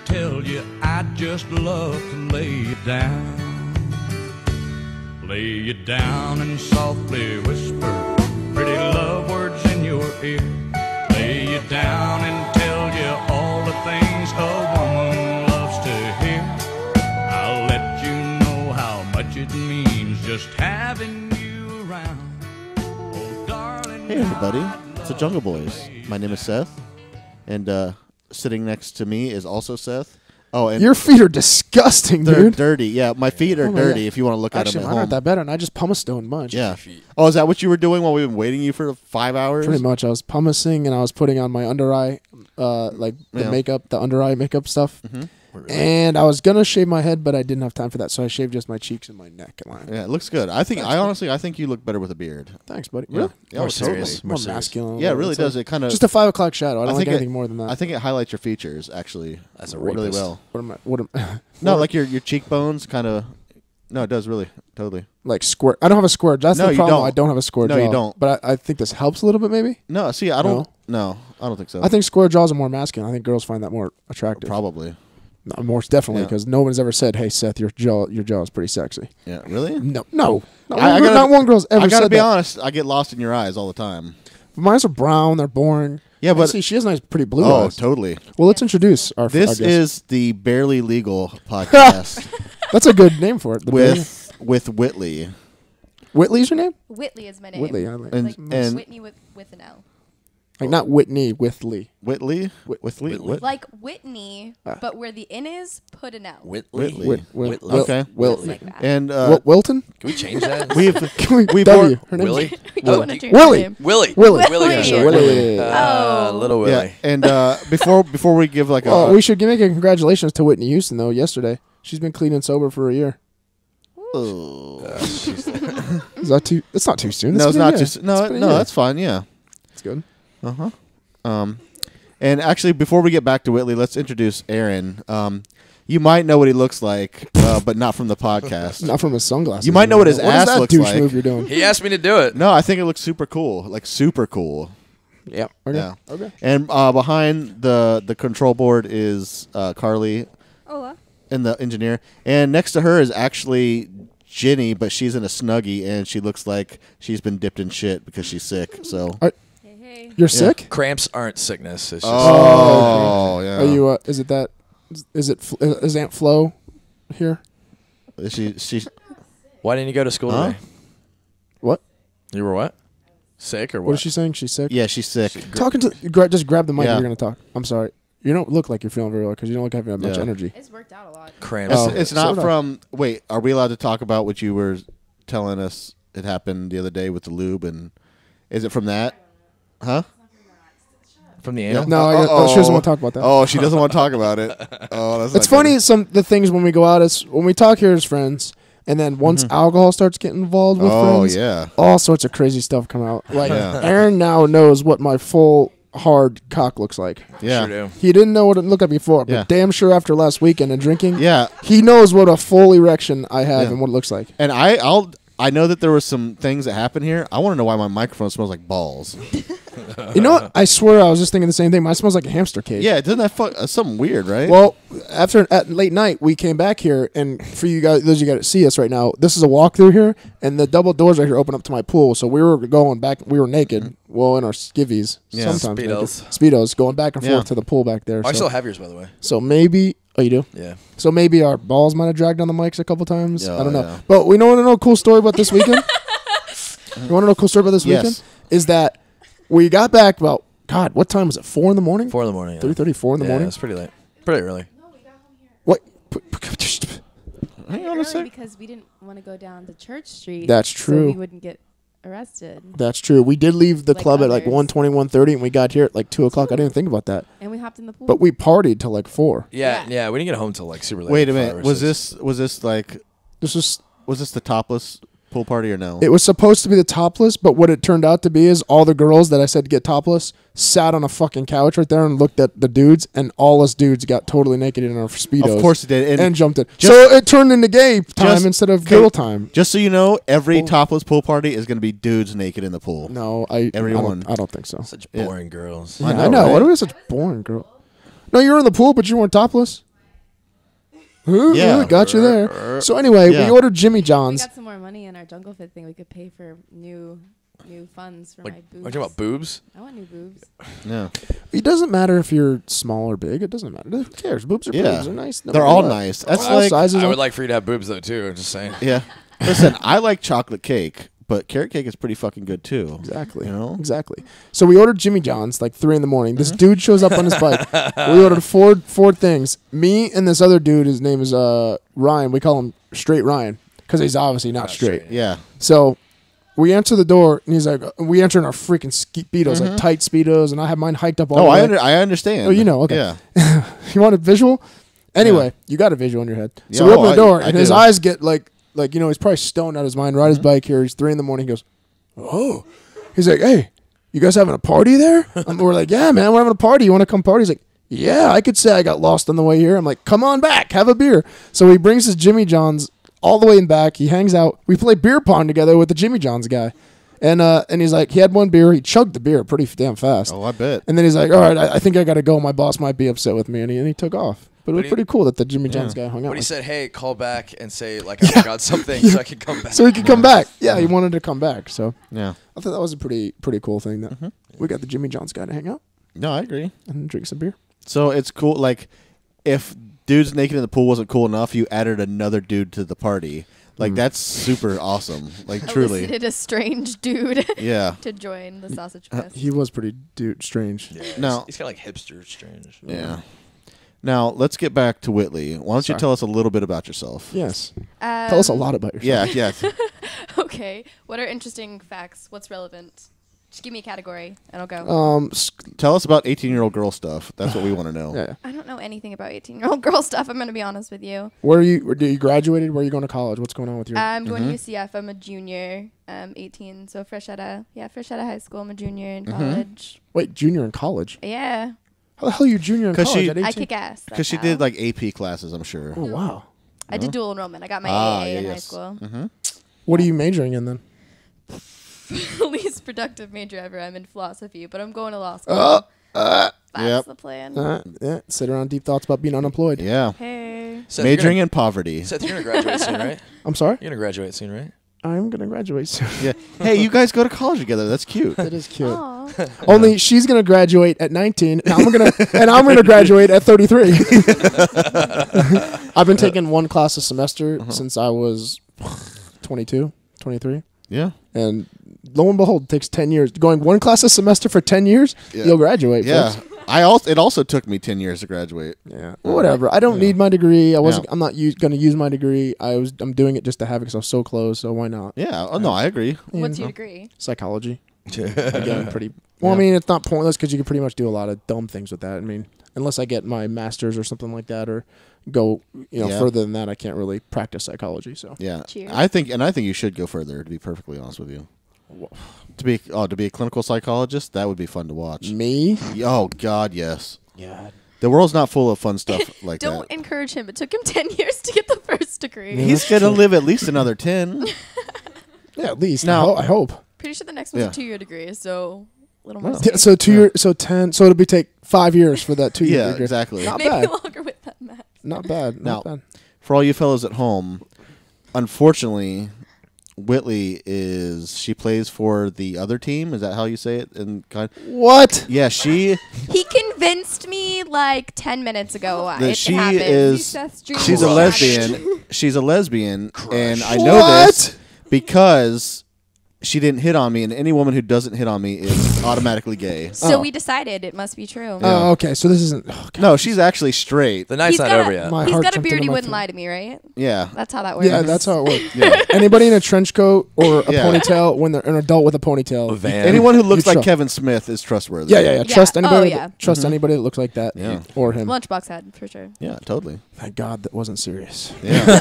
tell you I'd just love to lay you down. Lay you down and softly whisper pretty love words in your ear. Lay you down and tell you all the things a woman loves to hear. I'll let you know how much it means just having you around. Oh, darling. Hey, everybody. It's the Jungle Boys. My name is Seth, and sitting next to me is also Seth. Oh, and your feet are disgusting, they're dude. dirty. Yeah, my feet are dirty. If you want to look at them at mine home. aren't that bad, and I just pumice stone a bunch. Yeah. Oh, is that what you were doing while we've been waiting you for 5 hours? Pretty much. I was pumicing, and I was putting on my under eye, makeup, the under eye makeup stuff. Mm-hmm. And I was gonna shave my head, but I didn't have time for that, so I shaved just my cheeks and my neck line. Yeah, it looks good. I think you look better with a beard. Thanks, buddy. Yeah. Really? Yeah, More totally. serious. More serious. masculine. Yeah, it really It's does. like It kind of just a 5 o'clock shadow. I don't like think anything more than that. I think it highlights your features actually. As a really rapist. well. What am No, like your cheekbones kind of. No, it does really totally. like square. I don't have a square. That's No, the you problem. don't. I don't have a square jaw. No, you don't. But I think this helps a little bit, maybe. No, see, I don't. No, I don't think so. I think square jaws are more masculine. I think girls find that more attractive. Probably. No, more definitely, Yeah. because no one's ever said, "Hey, Seth, your jaw is pretty sexy." Yeah, really. No. Not one girl's ever I gotta said be that. honest. I get lost in your eyes all the time. Mine are brown. They're boring. Yeah, but see, she has nice, pretty blue oh, eyes. totally. Well, let's introduce our. This our guest. is the Barely Legal podcast That's a good name for it. The with Whitley. Whitley's your name? Whitley is my name. Whitley. I like, And- Like and- Whitney with an L. like not Whitney. Whitley. Whitley. Whitley. Whitley. Like Whitney, but where the N is, put an L. Whitley. Whitley. Okay. Something like that. And Wilton. Can we change that? we've Can we we've W? al- Her name. Willie? We don't want to change Willie. her name. Willie. Willie. Willie. Sure. Willie. Little Willie. yeah. And before we give like a Oh, we should make a congratulations to Whitney Houston though. Yesterday, she's been clean and sober for a year. Is that too? It's not too soon. no, it's not just. just no that's fine. Yeah. It's good. And actually, before we get back to Whitley, let's introduce Aaron. You might know what he looks like, but not from the podcast. Not from his sunglasses. You might know what his ass is that looks douche like. move you're doing? He asked me to do it. No, I think it looks super cool. Like super cool. Yeah. Okay. Yeah. Okay. And behind the control board is Carly, Hola. and the engineer. And next to her is actually Ginny, but she's in a Snuggie, and she looks like she's been dipped in shit because she's sick. So. Hey, hey. You're sick? Cramps aren't sickness. It's just Oh, yeah. Are you? Is it that? Is Aunt Flo here? She's Why didn't you go to school Huh? today? What? You were what? Sick or what? What is she saying? She's sick. yeah, she's sick. Talking to. Just grab the mic. Yeah. You're gonna talk. I'm sorry. You don't look like you're feeling very well because you don't look like you have much Yeah. energy. It's worked out a lot. Cramps. Oh. It's so not did I. from. Wait, are we allowed to talk about what you were telling us? It happened the other day with the lube, and is it from that? Huh? From the anal? No, she doesn't want to talk about that. Oh, she doesn't want to talk about it. Oh, that's. It's not funny. good. The things when we go out is when we talk here as friends, and then once alcohol starts getting involved with Oh friends, yeah. all sorts of crazy stuff come out. Like Yeah. Aaron now knows what my full hard cock looks like. Yeah. Sure do. He didn't know what it looked like before, but Yeah. damn sure after last weekend and drinking, Yeah. he knows what a full erection I have Yeah. and what it looks like. And I know that there was some things that happened here. I want to know why my microphone smells like balls. You know what? I swear I was just thinking the same thing. Mine smells like a hamster cage. Yeah, doesn't that something weird, right? Well, at late night, we came back here, and for you guys, those of you guys that see us right now, this is a walkthrough here, and the double doors right here open up to my pool. So we were going back. We were naked, well, in our skivvies, Yeah. sometimes Speedos. naked. Speedos, going back and forth Yeah. to the pool back there. Oh, I so, still have yours, by the way. so maybe. Oh, you do? Yeah. So maybe our balls might have dragged on the mics a couple times. Yeah, I don't know. yeah. But we want to know a cool story about this weekend. You want to know a cool story about this Yes. weekend? Is that we got back about, God, what time was it? 4 in the morning? 4 in the morning. Yeah. 3:30, 4 in the Yeah, morning? it's pretty late. Pretty early. What? Hang on a sec. Because we didn't want to go down to Church Street. That's So true. we wouldn't get arrested. That's true. We did leave the Like club at like others. 1:20, 1:30, and we got here at like 2 o'clock. I didn't think about that. And we hopped in the pool. But we partied till like 4. Yeah, Yeah. we didn't get home till like super late. Wait a 5 minute. or Was 6. this like This was the topless pool party or no? It was supposed to be the topless, but what it turned out to be is all the girls that I said get topless sat on a fucking couch right there and looked at the dudes, and all us dudes got totally naked in our Speedos. Of course it did. And jumped in. just- So it turned into gay time just- instead of okay. girl time. Just so you know, every Pool. topless pool party is going to be dudes naked in the pool. No, Everyone. I don't think so. Such Yeah. boring girls. I Yeah, know, I know. right? What are we such boring girl? No, you were in the pool, but you weren't topless. Yeah. Got you there. So anyway, Yeah. we ordered Jimmy We John's. got some more money in our Jungle Fit thing. We could pay for new funds for Like, my are boobs. you talking about boobs? I want new boobs. Yeah. It doesn't matter if you're small or big. It doesn't matter. Who cares? Boobs are Yeah. boobs. They're nice. no They're matter all what. nice. That's All like sizes. I are- would like for you to have boobs though too. I'm just saying. yeah. Listen, I like chocolate cake, but carrot cake is pretty fucking good too. Exactly. You know? Exactly. So we ordered Jimmy John's like 3 a.m. This dude shows up on his bike. We ordered four things. Me and this other dude, his name is Ryan. We call him Straight Ryan because he's obviously not straight. Yeah. So we answer the door and he's like, we enter in our freaking speedos, like tight speedos, and I have mine hiked up all Oh, the way. I understand. Oh, you know, okay. Yeah. You want a visual? Anyway, you got a visual in your head. So Yeah, we open the door I and his do. eyes get like he's probably stoned out of his mind. Ride his bike here. He's 3 a.m. He goes, oh. He's like, hey, you guys having a party there? We're like, yeah, man, we're having a party. You want to come party? He's like, yeah, I could say I got lost on the way here. I'm like, come on back, have a beer. So he brings his Jimmy John's all the way in back. He hangs out. We play beer pong together with the Jimmy John's guy. And he's like, he had one beer. He chugged the beer pretty damn fast. Oh, I bet. And then he's like, all right, I think I got to go. My boss might be upset with me. And he took off. But it was pretty cool that the Jimmy John's guy hung out But he with. said, "Hey, call back and say like I forgot something, so I can come back." So he could come back. Yeah, he wanted to come back. So Yeah. I thought that was a pretty cool thing that we got the Jimmy John's guy to hang out No, I agree. and drink some beer. So it's cool. Like, if dudes naked in the pool wasn't cool enough, you added another dude to the party. Like, that's super awesome. Like, truly. Elicited a strange dude Yeah. to join the Sausage Fest. He was pretty strange. Yeah, No. he's kind of like hipster strange. Yeah. Now, let's get back to Whitley. Why don't you Sorry. tell us a little bit about yourself? Yes. Tell us a lot about yourself. Yeah, yeah. Okay. What are interesting facts? What's relevant? Just give me a category and I'll go. Tell us about 18-year-old girl stuff. That's what we want to know. Yeah. I don't know anything about 18-year-old girl stuff. I'm going to be honest with you. Where are you? You graduated? Where are you going to college? What's going on with your? I'm going to UCF. I'm a junior, 18, so fresh out of high school. I'm a junior in college. Wait, junior in college? Yeah. How the hell are you junior in 'Cause college she- at 18? I kick ass. Because she did, like, AP classes, I'm sure. Oh wow. I did dual enrollment. I got my Ah, AA in yeah, high yes. school. What are you majoring in then? Least productive major ever. I'm in philosophy, but I'm going to law school. That's Yep. the plan. Yeah. Sit around deep thoughts about being unemployed. Yeah. Hey. Seth, Majoring you're in poverty. gonna, Seth, you're gonna graduate soon, right? I'm sorry. You're gonna graduate soon, right? I'm gonna graduate soon. Yeah. Hey, you guys go to college together. That's cute. That is cute. Aw. Only she's gonna graduate at 19, and I'm gonna graduate at 33. I've been taking one class a semester since I was 22, 23, Yeah. and lo and behold, it takes 10 years. Going one class a semester for 10 years, Yeah. you'll graduate. Yeah. folks. It also took me 10 years to graduate. Yeah. Well, whatever. I don't need my degree. Yeah. I'm not gonna use my degree. I'm doing it just to have it because I was so close. So why not? Yeah. Oh, no, I agree. What's Yeah. your degree? Psychology. Again, pretty. Well, Yeah. I mean, it's not pointless because you can pretty much do a lot of dumb things with that. I mean, unless I get my master's or something like that, or go Yeah. further than that, I can't really practice psychology. So Yeah. Cheers. I think you should go further, to be perfectly honest with you. To be a clinical psychologist, that would be fun to watch. me, Oh, God, yes. yeah, The world's not full of fun stuff like Don't that. encourage him. It took him 10 years to get the first degree. Yeah. He's going to live at least another 10. at least. Now- I hope. Pretty sure the next one's Yeah. a 2-year degree, so a little more. Wow. Yeah, space. so 2 years, so 10. So it'll take 5 years for that 2 year Yeah, degree. exactly. Not Maybe bad. longer with that math. Not bad. Not Now- bad. For all you fellows at home, unfortunately, Whitley she plays for the other team. Is that how you say it? What? Yeah, she He convinced me like 10 minutes ago. that It she happened. is Seth's dream she's a was lesbian. She's a lesbian, and I know What? this because she didn't hit on me, and any woman who doesn't hit on me is automatically gay. So Oh. we decided it must be true. Oh, okay. So this isn't. Oh, God. No, she's actually straight. The night's He's not got- over yet. My He's heart got a jumped beard. into He my wouldn't throat. lie to me, right? Yeah. That's how that works. Yeah, that's how it works. Yeah. Anybody in a trench coat or a Yeah. ponytail when they're an adult with a ponytail. A van. Anyone who looks You like trust. Kevin Smith is trustworthy. Yeah. Yeah. Trust anybody. Oh, yeah. Trust anybody that looks like that. Yeah. Or him. Lunchbox had for sure. Yeah, totally. Thank God that wasn't serious.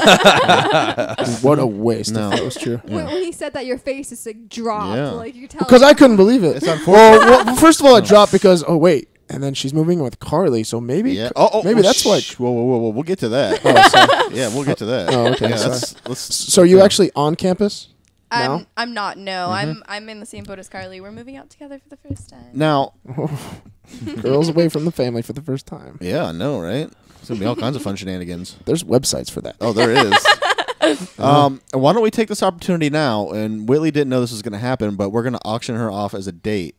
Yeah. What a waste. No. If that was true. When he said that, your face is like dropped. Yeah. Like you tell. Because I couldn't believe it. It's unfortunate. well, first of all, it dropped because wait, and then she's moving with Carly, so maybe Yeah. maybe that's why. Whoa, whoa, whoa, whoa. We'll get to that. Oh, sorry. Yeah, we'll get to that. Oh, okay, Yeah, sorry. let's So are you actually on campus? No? I'm not. No, Mm-hmm. I'm in the same boat as Carly. We're moving out together for the first time. now. Girls away from the family for the first time. Yeah, I know, right? It's gonna be all kinds of fun shenanigans. There's websites for that. Oh, there is. Why don't we take this opportunity now? And Whitley didn't know this was going to happen, but we're going to auction her off as a date.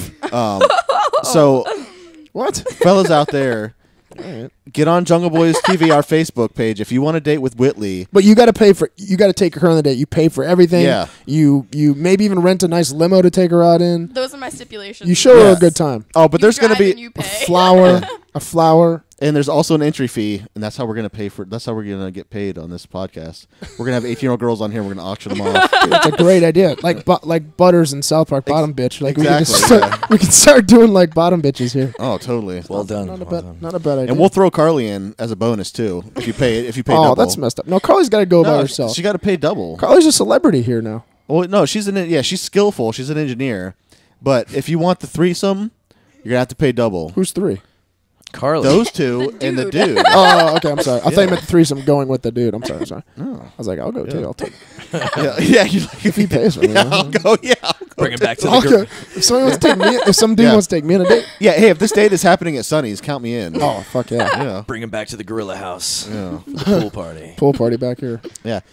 So, What? fellas out there, Alright. get on Jungle Boys TV, our Facebook page. If you want to date with Whitley, But you got to pay for. You got to take her on the date. You pay for everything. Yeah. You maybe even rent a nice limo to take her out in. Those are my stipulations. You show her Yes. a good time. oh, but You there's going to drive and be you pay. A flower. and there's also an entry fee, and that's how we're going to pay for. That's how we're going to get paid on this podcast. We're going to have 18-year-old girls on here. We're going to auction them off. It's a great idea. Like Butters in South Park, bottom bitch. Like Exactly, we can start doing like bottom bitches here. Oh, totally. Well done. Not a well bad, done. not a bad idea. And we'll throw Carly in as a bonus too if you pay. If you pay oh, double. that's messed up. No, Carly's got to go by No, herself. she got to pay double. Carly's a celebrity here now. Well, no, she's she's skillful. She's an engineer. But if you want the threesome, you're gonna have to pay double. Who's three? Carly. Those two and the dude. Oh, okay. I'm sorry. I thought you meant the threesome going with the dude. I'm sorry. No. I was like, I'll go too. I'll take. yeah. You like, If he pays for me, yeah, I'll go. Yeah, I'll go. Bring it back to the I'll girl. go. If somebody wants to take me, if some dude Yeah. wants to take me on a date, Yeah. Hey, if this date is happening at Sunny's, count me in. oh fuck yeah, Yeah. Bring him back to the gorilla house. Yeah. The pool party. pool party back here. Yeah.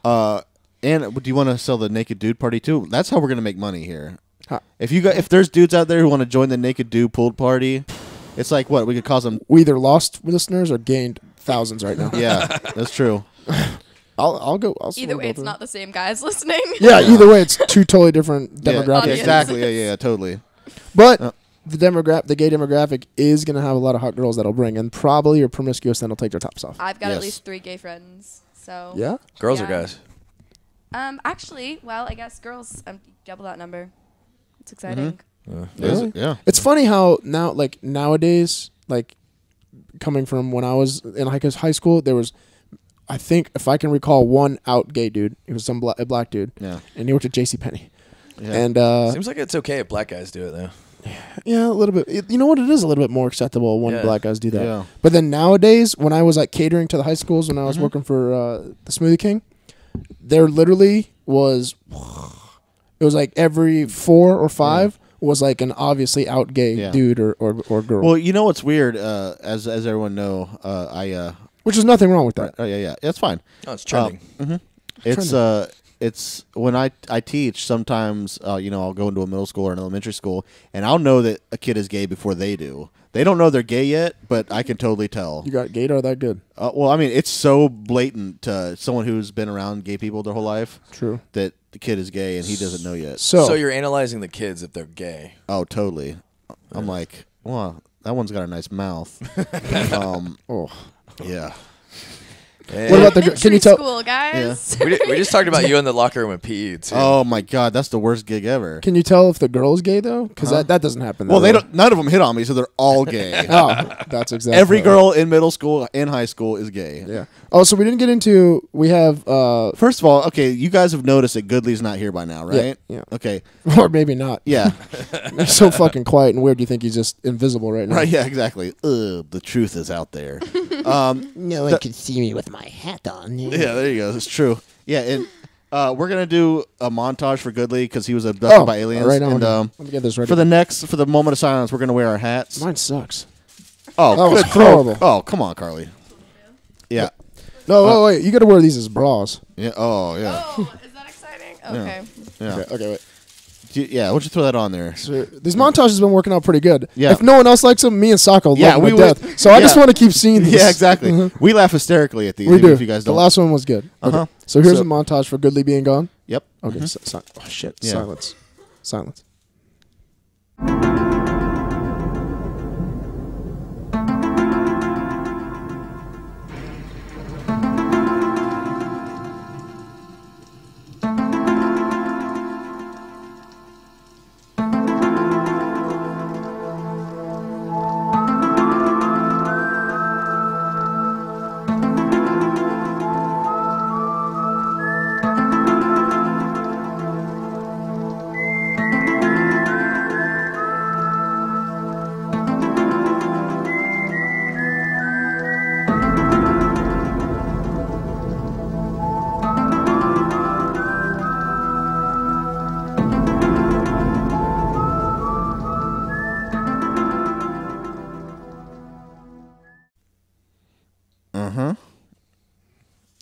And do you want to sell the naked dude party too? That's how we're gonna make money here. Huh. If there's dudes out there who want to join the naked dude pool party, it's like what we could cause them. We either lost listeners or gained thousands right now. Yeah, that's true. I'll go. I'll Either way, it's not the same guys listening. Yeah, either way, it's two totally different Yeah, demographics. Audience. exactly. Yeah, totally. But the gay demographic is gonna have a lot of hot girls that'll bring, and probably your promiscuous then will take their tops off. I've got Yes. at least 3 gay friends. So Yeah. Girls or Yeah. guys? Actually, well, I guess girls double that number. It's exciting. Is Really? it? Yeah. It's funny how nowadays, coming from when I was in high school, there was, I think, if I can recall, one out gay dude. He was a black dude, Yeah. and he worked at JCPenney. Yeah. And Seems like it's okay if black guys do it though. yeah, a little bit. You know what? It is a little bit more acceptable when Yeah. black guys do that. Yeah. But then nowadays, when I was catering to the high schools, when I was working for the Smoothie King, there literally was. It was like every 4 or 5 was like an obviously out gay dude or girl. Well, you know what's weird? As everyone know, Which is nothing wrong with that. Oh yeah, it's fine. Oh, it's trending. It's when I teach. Sometimes I'll go into a middle school or an elementary school, and I'll know that a kid is gay before they do. They don't know they're gay yet, but I can totally tell. You got gaydar that good. Well, I mean, it's so blatant to someone who's been around gay people their whole life. True. That the kid is gay and he doesn't know yet. So you're analyzing the kids if they're gay. Oh, totally. I'm like, well, that one's got a nice mouth. oh. Yeah. Hey. What about the? Elementary Can you tell? school, guys? we just talked about you in the locker room at PE too. Oh my God, that's the worst gig ever. Can you tell if the girl's gay though? Because that doesn't happen. Well, that they way. don't. None of them hit on me, so they're all gay. Oh, that's exactly. Every right. girl in middle school and high school is gay. Yeah. Oh, so we didn't get into. We have. First of all, okay, you guys have noticed that Goodley's not here by now, right? Yeah. Okay. Or maybe not. Yeah. He's so fucking quiet and weird. You think he's just invisible right now? Right. Yeah. Exactly. The truth is out there. No one can see me with my hat on. Yeah. There you go. It's true. Yeah. And we're gonna do a montage for Goodley because he was abducted by aliens. Right on. And Let me get this ready. for the moment of silence, we're gonna wear our hats. Mine sucks. Oh, That was good. horrible. Oh, come on, Carly. Yeah. No, wait. You got to wear these as bras. Yeah. Oh, yeah. Oh, is that exciting? Okay. Yeah. Okay, wait. Yeah. Why don't you throw that on there? So, these montages have been working out pretty good. Yeah. If no one else likes them, me and Sako love them we to would- death. So I just yeah. want to keep seeing these. Yeah, exactly. We laugh hysterically at these. We even do. If you guys The don't. last one was good. Uh-huh. Okay. So here's So- a montage for Goodley being gone. Yep. Okay. Oh shit. Yeah. Silence. Silence.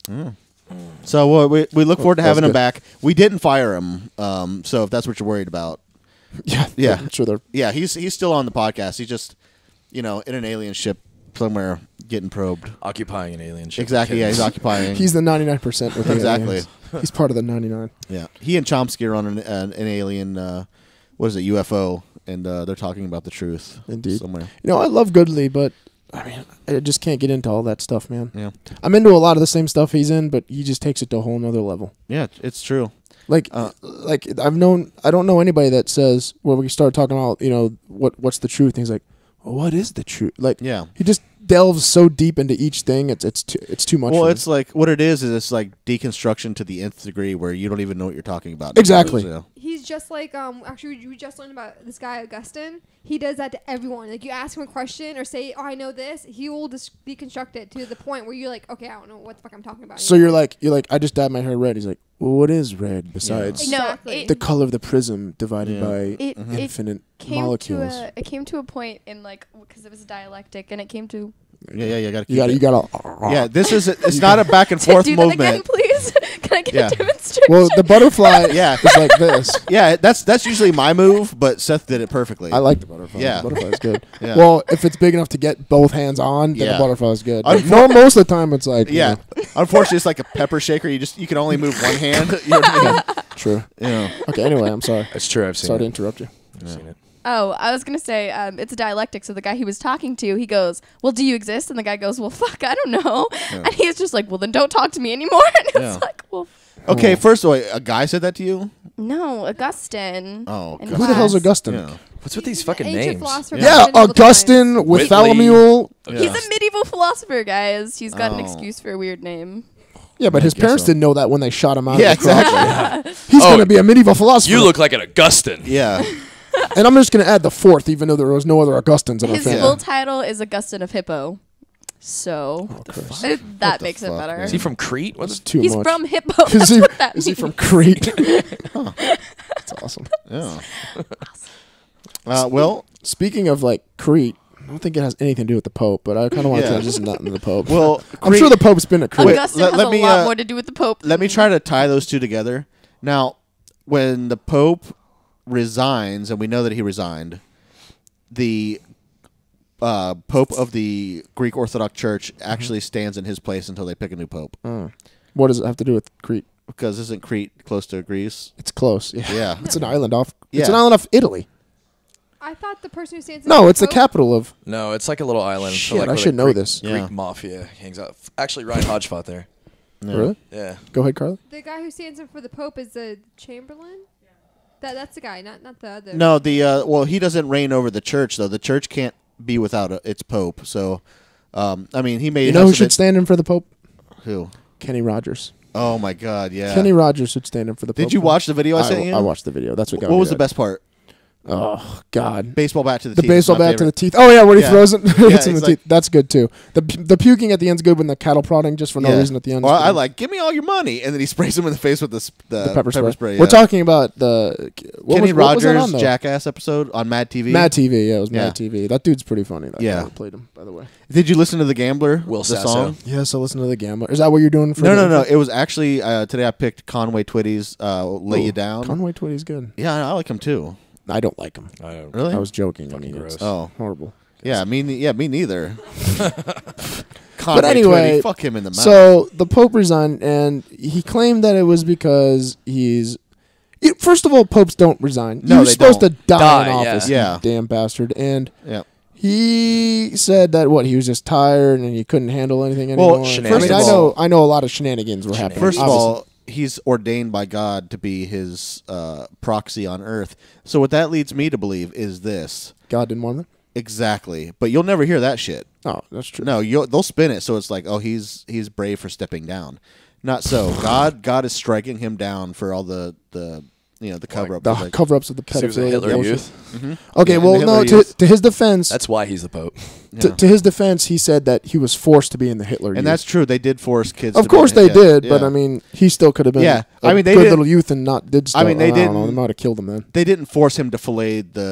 So we look forward to That's having him good. back. We didn't fire him, so if that's what you're worried about, Yeah. I'm sure they're. yeah, he's still on the podcast. He's just in an alien ship somewhere getting probed. Occupying an alien ship. Exactly. Yeah, he's occupying. He's the 99% with the Exactly. aliens. He's part of the 99. Yeah, he and Chomsky are on an alien. What is it? UFO, and they're talking about the truth. Indeed. Somewhere. I love Goodley, but I mean, I just can't get into all that stuff, man. Yeah. I'm into a lot of the same stuff he's in, but he just takes it to a whole nother level. Yeah, it's true. Like I don't know anybody that says where we start talking about what's the truth. And he's like, well, what is the truth? Like, Yeah. he just delves so deep into each thing. It's too much. Well, for me. it's like what it is it's like deconstruction to the nth degree, where you don't even know what you're talking about. Exactly. So, He's just like actually we just learned about this guy Augustine. He does that to everyone. Like you ask him a question or say, "Oh, I know this," he will just deconstruct it to the point where you're like, "Okay, I don't know what the fuck I'm talking about." So anymore." you're like, I just dyed my hair red. He's like, well, what is red besides No, Exactly. the color of the prism divided Yeah. by It infinite came molecules? it came to a point in because it was a dialectic, and it came to yeah, you gotta keep You gotta. Yeah, this is it's not a back and forth do that movement. again, please. Can I get Yeah. a demonstration? Well, the butterfly Yeah. is like this. Yeah, that's usually my move, but Seth did it perfectly. I like the butterfly. Yeah. The butterfly's good. Yeah. Well, if it's big enough to get both hands on, then Yeah. the butterfly's good. Unfor- No, most of the time it's like Yeah. Unfortunately, it's like a pepper shaker. You can only move one hand. You know what I mean? true. Yeah. Okay, anyway, I'm sorry. That's true. I've seen Sorry to it. interrupt you. I've seen it. Oh, I was going to say, it's a dialectic. So the guy he was talking to, he goes, well, do you exist? And the guy goes, well, fuck, I don't know. Yeah. And he's just like, well, then don't talk to me anymore. And it's Yeah. like, well, Okay, first of all, a guy said that to you? no, Augustine. Oh, in God. Who the hell's class. Augustine? Yeah. What's with these fucking Ancient names? philosopher Yeah. Yeah, back in medieval Augustine times. with Whitley. Thalomew. Yeah. He's a medieval philosopher, guys. He's got an Oh. excuse for a weird name. Yeah, but his guess parents so. didn't know that when they shot him out. Yeah, of the cross. exactly. He's Oh, going to be a medieval philosopher. You look like an Augustine. Yeah. And I'm just going to add the fourth, even though there was no other Augustines in our His family. full title is Augustine of Hippo. So that makes it fuck, better. man? Is he from Crete? That's What's too He's much. from Hippo. Is That's he, what that is he means. from Crete? That's awesome. Yeah. Well, Speaking of like Crete, I don't think it has anything to do with the Pope, but I kind of want to Yeah. transition that into the Pope. well, I'm sure the Pope's been a Crete. Wait, Augustine let- has let a me, lot uh, more to do with the Pope. let me try to tie those two together. Now, when the Pope resigns, and we know that he resigned, the Pope of the Greek Orthodox Church actually stands in his place until they pick a new Pope. What does it have to do with Crete? Because isn't Crete close to Greece? It's close. Yeah. Yeah. It's an island off. Yeah. It's an island off Italy. I thought the person who stands in No, it's the Pope- capital of. No, it's like a little island. So Shit, like I where should the know Greek- this. Greek Yeah. mafia hangs out. Actually, Ryan Hodge fought there. No. Really? Yeah. Go ahead, Carly. The guy who stands in for the Pope is the Chamberlain. That's the guy, not the other. No, well, he doesn't reign over the church though. The church can't be without its Pope. So, I mean, he made You know who should stand in for the Pope? who? Kenny Rogers. Oh my God, yeah. Kenny Rogers should stand in for the Pope. Did you watch the video I sent you? I watched the video. That's what got What me was the dead. best part? Oh God. Baseball bat to the The teeth. is baseball my bat to the favorite. teeth. Oh yeah, where he Yeah. throws it, hits him in it's the like- teeth. That's good too. The puking at the end's good when the cattle prodding just for no Yeah. reason at the end. Well, is I good. like, give me all your money, and then he sprays him in the face with the the pepper spray. yeah. We're talking about the Kenny what was that Rogers on, though? Jackass episode on Mad TV. Mad TV. Yeah, it was Yeah. Mad TV. That dude's pretty funny. That Yeah. guy that played him, by the way. Did you listen to the Gambler? Will the Sasso. song? Yes, I listen to the Gambler. Is that what you're doing for? No. It was actually today. I picked Conway Twitty's "Lay You Down." Conway Twitty's good. Yeah, I like him too. I don't like him. I don't. Really? I was joking. I mean, gross. it's Oh, horrible. yeah. Me neither. Conway But anyway, Twitty, fuck him in the mouth. So the Pope resigned, and he claimed that it was because he's. First of all, popes don't resign. No, You're they supposed don't. to die Die, in office. yeah. You damn bastard. And yeah. he said that he was just tired and he couldn't handle anything Well, anymore. shenanigans. I mean, I know a lot of shenanigans were happening. First of obviously. all, he's ordained by God to be his proxy on earth. So what that leads me to believe is this. God didn't want them. Exactly. But you'll never hear that shit. Oh, that's true. No, they'll spin it so it's like, oh, he's brave for stepping down. Not so. God is striking him down for all the cover up. The cover-ups of the He was a pedophilia. Hitler bullshit. youth. Okay, Yeah, well, the no. Hitler Youth. To his defense, That's why he's the Pope. to his defense, he said that he was forced to be in the Hitler. And Youth. that's true. They did force kids. Of to be course in it. they Yeah, did, but yeah. I mean, he still could have been. Yeah. a I mean, they good did- little youth and not did stuff. I mean, they I don't know, didn't- they might have killed him then. They didn't force him to fillet the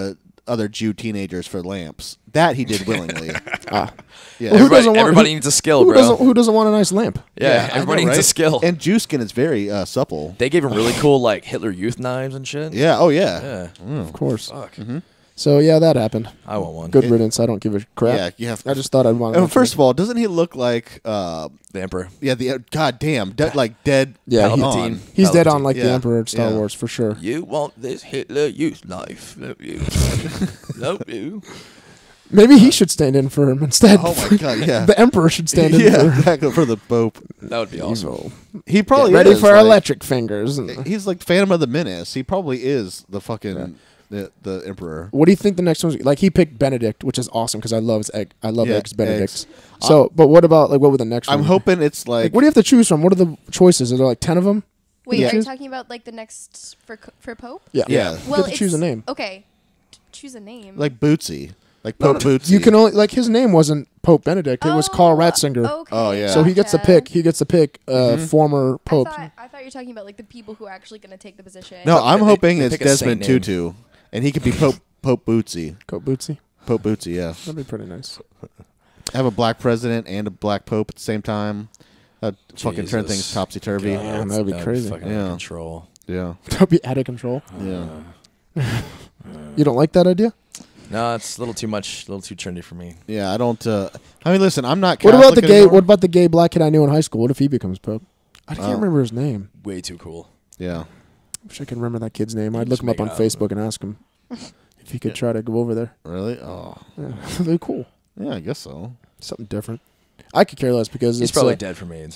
other Jew teenagers for lamps. That he did willingly. Yeah. Well, who doesn't want- everybody needs a skill, Who bro. doesn't want a nice lamp? Yeah, I everybody know, needs a right? skill. And Jew skin is very supple. They gave him really cool like Hitler Youth knives and shit. Yeah. Oh yeah. Yeah. Of course. Fuck. So yeah, that happened. I want one. Good riddance. I don't give a crap. Yeah. You have. I just thought I'd want. And first of all, doesn't he look like? The Emperor. Yeah. The goddamn like dead. Yeah, on. he's dead Palpatine. on like the Yeah. Emperor of Star Yeah. Wars for sure. You want this Hitler Youth knife? Don't you? Don't you? Maybe he should stand in for him instead. Oh my god. Yeah. The Emperor should stand in yeah. for Exactly for the Pope. That would be awesome. He probably ready is, for like, electric fingers. He's like Phantom of the Menace. He probably is the fucking the Emperor. What do you think the next one's like? He picked Benedict, which is awesome because I love his egg. I love Yeah, eggs Benedicts. eggs. So, but what about like what would the next one? I'm hoping it's Like, like. what do you have to choose from? What are the choices? Are there like 10 of them? Wait, Yeah. are you talking about like the next for Pope? Yeah. Yeah. You Well, have to choose a name. Okay, choose a name. Like Bootsy. Like Pope Bootsy. You can only like his name wasn't Pope Benedict. It was Carl Oh, Ratzinger. Okay, Oh, yeah. So he gets to gotcha. pick. He gets to pick former I Pope. thought you were talking about like the people who are actually going to take the position. No, I'm They- hoping they it's pick a saint Desmond name. Tutu, and he could be Pope Bootsy. Pope Bootsy. Pope Bootsy, yeah. That'd be pretty nice. Have a black president and a black pope at the same time. That'd fucking turn Jesus. things topsy turvy. Yeah, that'd be crazy. Fucking Yeah. out of control. Yeah, That'd be out of control. yeah, You don't like that idea? No, it's a little too much. A little too trendy for me. yeah. I don't. I mean, listen, I'm not. What about the Catholic gay? anymore. What about the gay black kid I knew in high school? What if he becomes Pope? I can't Oh. remember his name. Way too cool. Yeah, Wish I could remember that kid's name. You I'd look just him up make on it up. Facebook and ask him if he could try to go over there. really? Oh, Yeah, that'd be cool. yeah. I guess so. Something different. I could care less because He's it's probably dead from AIDS.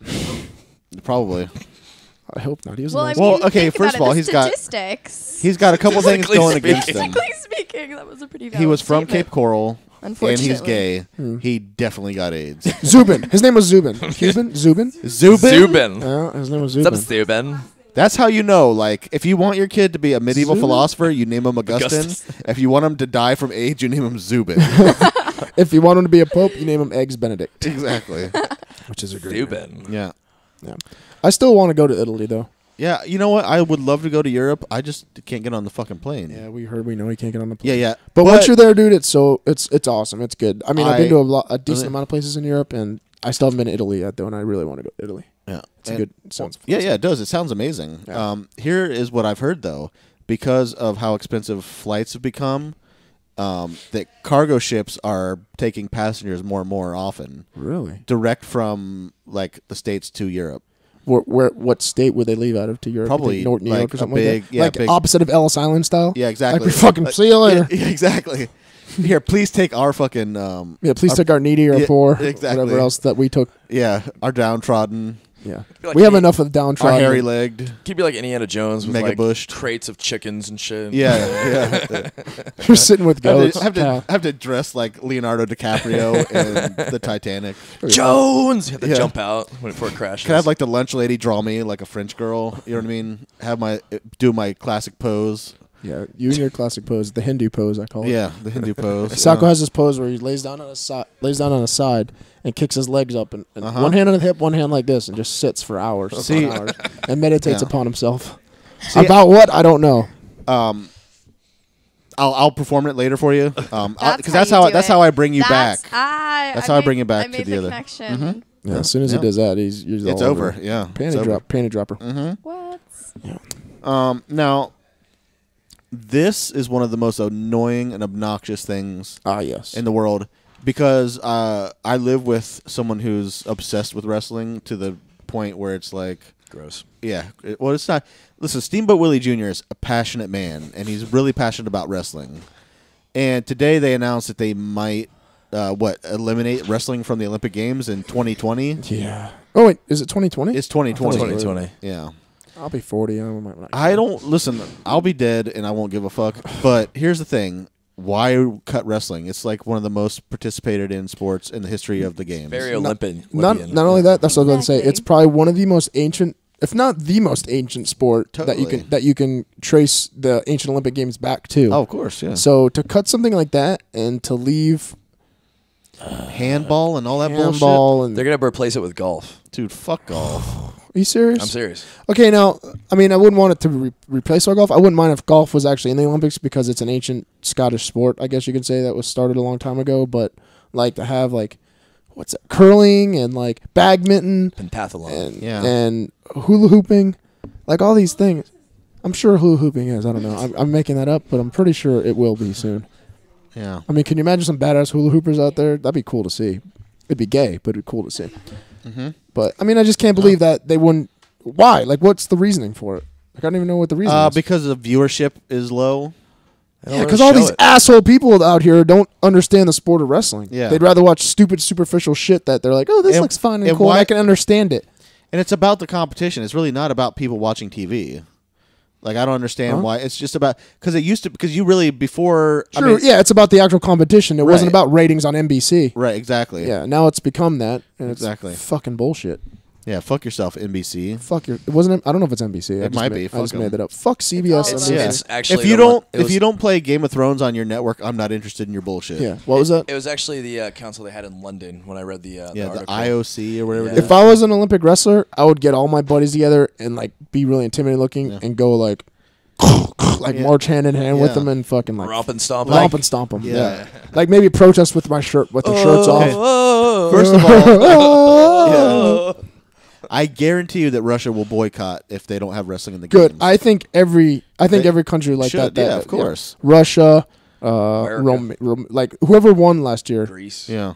Probably. I hope not. He was Well, I nice. mean, Well, okay, think first about of all, it, the he's got- statistics. He's got a couple things Physically going speaking. against him. Physically speaking, that was a pretty. He valid was from statement. Cape Coral, and Unfortunately, he's gay. He definitely got AIDS. Zubin. His name was Zubin. Zubin? Zubin. Zubin. Yeah, his name was What's up, Zubin. Zubin? That's how you know. Like, if you want your kid to be a medieval Zubin? philosopher, you name him Augustine. Augustus. If you want him to die from AIDS, you name him Zubin. If you want him to be a pope, you name him Eggs Benedict, exactly. which is a great name. Zubin. Yeah. Yeah. I still want to go to Italy though. Yeah, you know what? I would love to go to Europe. I just can't get on the fucking plane. Yeah, we know he can't get on the plane. Yeah, yeah. But once you're there, dude, it's awesome. It's good. I mean, I've been to a decent Okay. amount of places in Europe, and I still haven't been to Italy yet, though, and I really want to go to Italy. yeah, It's a good. It sounds. Yeah, yeah, it does. It sounds amazing. Yeah. Here is what I've heard though, because of how expensive flights have become, that cargo ships are taking passengers more and more often, Really? direct from like the States to Europe. What state would they leave out of to Europe? Probably, New like, York or a something big- like that? yeah, like big- opposite of Ellis Island style? Yeah, exactly. Like we fucking see you later. Yeah, exactly. Here, please take our fucking Yeah, please take our needy or yeah, poor, exactly. whatever else that we took. our downtrodden, Yeah, Like we have any- enough of the our downtrodden. hairy-legged. Could you be like Indiana Jones with Mega like bushed. crates of chickens and shit? Yeah, yeah. You're sitting with goats. have to dress like Leonardo DiCaprio in the Titanic. Jones! You have to Yeah. jump out before it crashes. Can I have like the lunch lady draw me like a French girl? You know what I mean? Do my classic pose. Yeah, you and your classic pose, the Hindu pose, I call it. Yeah, the Hindu pose. Sacco has this pose where he lays down on his side and kicks his legs up and Uh-huh. one hand on the hip, one hand like this, and just sits for hours, See- upon hours and meditates Yeah. upon himself. See- About what I don't know. I'll perform it later for you. Because that's you how do that's it. how I bring you That's- back. That's how I bring you back I to made the other. connection. Yeah, as soon as Yeah. he does that, he's It's all over. Yeah, it's over. panty dropper. What? Now, this is one of the most annoying and obnoxious things Ah, yes. in the world because I live with someone who's obsessed with wrestling to the point where it's like, Gross. yeah. Well, it's not. Listen, Steamboat Willie Jr. is a passionate man, and he's really passionate about wrestling. And today they announced that they might, eliminate wrestling from the Olympic Games in 2020. yeah. Oh wait, is it 2020? It's 2020. 2020. Yeah. I'll be 40. Might not. I don't listen. I'll be dead, and I won't give a fuck. But here's the thing: why cut wrestling? It's like one of the most participated in sports in the history of the games. Very Olympian. Not only that. That's what I was going to say. Exactly. It's probably one of the most ancient, if not the most ancient sport Totally. that you can trace the ancient Olympic Games back to. Oh, of course, yeah. So to cut something like that and to leave Handball and all that bullshit. handball and They're gonna replace it with golf. Dude, fuck golf. Are you serious? I'm serious. Okay, now, I mean, I wouldn't want it to replace our golf. I wouldn't mind if golf was actually in the Olympics because it's an ancient Scottish sport, I guess you could say, that was started a long time ago. But, like, to have, like, what's it, curling and, like, badminton Pentathlon. and hula hooping, like, all these things. I'm sure hula hooping is. I don't know. I'm making that up, but I'm pretty sure it will be soon. Yeah. I mean, can you imagine some badass hula hoopers out there? That'd be cool to see. It'd be gay, but it'd be cool to see. Mm-hmm. But, I mean, I just can't believe that they wouldn't. Why? Like, what's the reasoning for it? Like, I don't even know what the reason is. Because the viewership is low. Yeah, because all these asshole people out here don't understand the sport of wrestling. Yeah. They'd rather watch stupid, superficial shit that they're like, oh, this looks fun and cool. And I can understand it. And it's about the competition. It's really not about people watching TV. Like, I don't understand why. It's just about, because it used to, because you really, before. True, I mean, yeah, it's about the actual competition. It wasn't about ratings on NBC. Right, exactly. Yeah, now it's become that. And exactly. It's fucking bullshit. Yeah, fuck yourself, NBC. Fuck your. It wasn't. I don't know if it's NBC. It might be. I just made that up. Fuck CBS. It's actually if you don't play Game of Thrones on your network, I'm not interested in your bullshit. Yeah. What was that? It was actually the council they had in London when I read the article. The IOC or whatever. Yeah. It is. If I was an Olympic wrestler, I would get all my buddies together and like be really intimidating looking and go like march hand in hand with them and fucking like romp and stomp them. Yeah. Like maybe protest with my shirt with the shirts off. First of all, I guarantee you that Russia will boycott if they don't have wrestling in the Good. games. I think every country like should, that. yeah, of course. Russia, like whoever won last year. Greece. Yeah.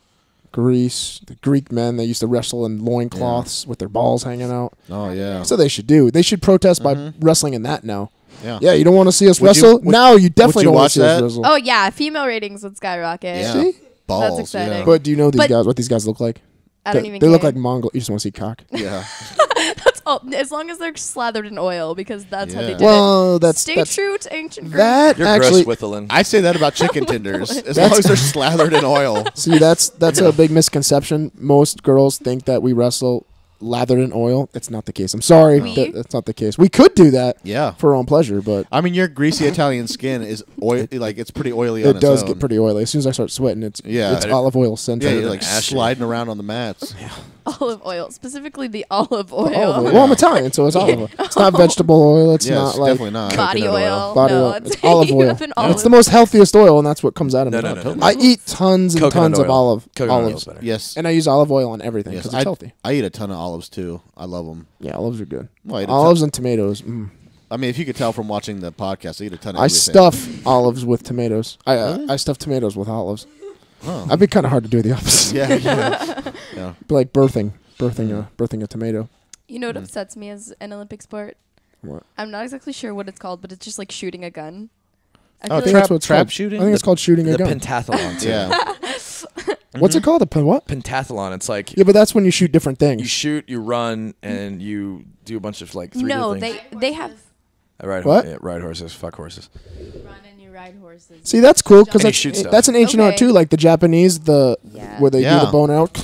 Greece, the Greek men, they used to wrestle in loincloths with their balls hanging out. Oh, yeah. So they should do. They should protest by wrestling in that now. Yeah. Yeah, you don't want to see us wrestle? Now you definitely don't want to see us wrestle. Oh, yeah. Female ratings would skyrocket. Yeah. See? Balls. That's exciting. Yeah. But do you know what these guys look like? I don't even They care. look like Mongol. You just want to see cock. Yeah. That's all. As long as they're slathered in oil, because that's how they did Well, it. that's Stay true to ancient Greece. that You're actually. gross, Whittlein. I say that about chicken tenders. As long as they're slathered in oil. See, that's a big misconception. Most girls think that we wrestle lathered in oil. It's not the case. I'm sorry, that's not the case. We could do that, Yeah. for our own pleasure, but I mean, your greasy Italian skin is oil, like it's pretty oily on it its does own. get pretty oily. As soon as I start sweating, it's olive oil Yeah, scented. you're like sliding around on the mats. Olive oil, specifically the olive oil. Olive oil. Well, I'm Italian, so it's olive oil. It's not vegetable oil. It's Yeah, not it's like definitely not. Body Coconut oil. body No, oil. It's olive you oil. have an It's olive. the most healthiest oil, and that's what comes out of me. No. I eat tons and Coconut tons of oil. Coconut oil's olives, better. Yes. and I use olive oil on everything Yes. because it's healthy. I eat a ton of olives too. I love them. Yeah, olives are good. Well, I eat a ton- Olives and tomatoes. I mean, if you could tell from watching the podcast, I eat a ton of I everything. stuff olives with tomatoes. I stuff tomatoes with olives. Oh. I'd be kind of hard to do the opposite. Yeah. Be like birthing a tomato. You know what upsets me as an Olympic sport? What? I'm not exactly sure what it's called, but it's just like shooting a gun. I Oh, feel I think like that's what it's trap called. shooting? I think it's called shooting The a gun. pentathlon, too. Yeah. What's it called? What? Pentathlon. It's like Yeah, but that's when you shoot different things. you shoot, you run, and you do a bunch of like three no, things. they have I ride What? ride horses. Fuck horses. run and you ride horses. See, that's cool because And you shoot stuff. that's an ancient art Okay. too. Like the Japanese, Yeah. where they do Yeah. the bone out.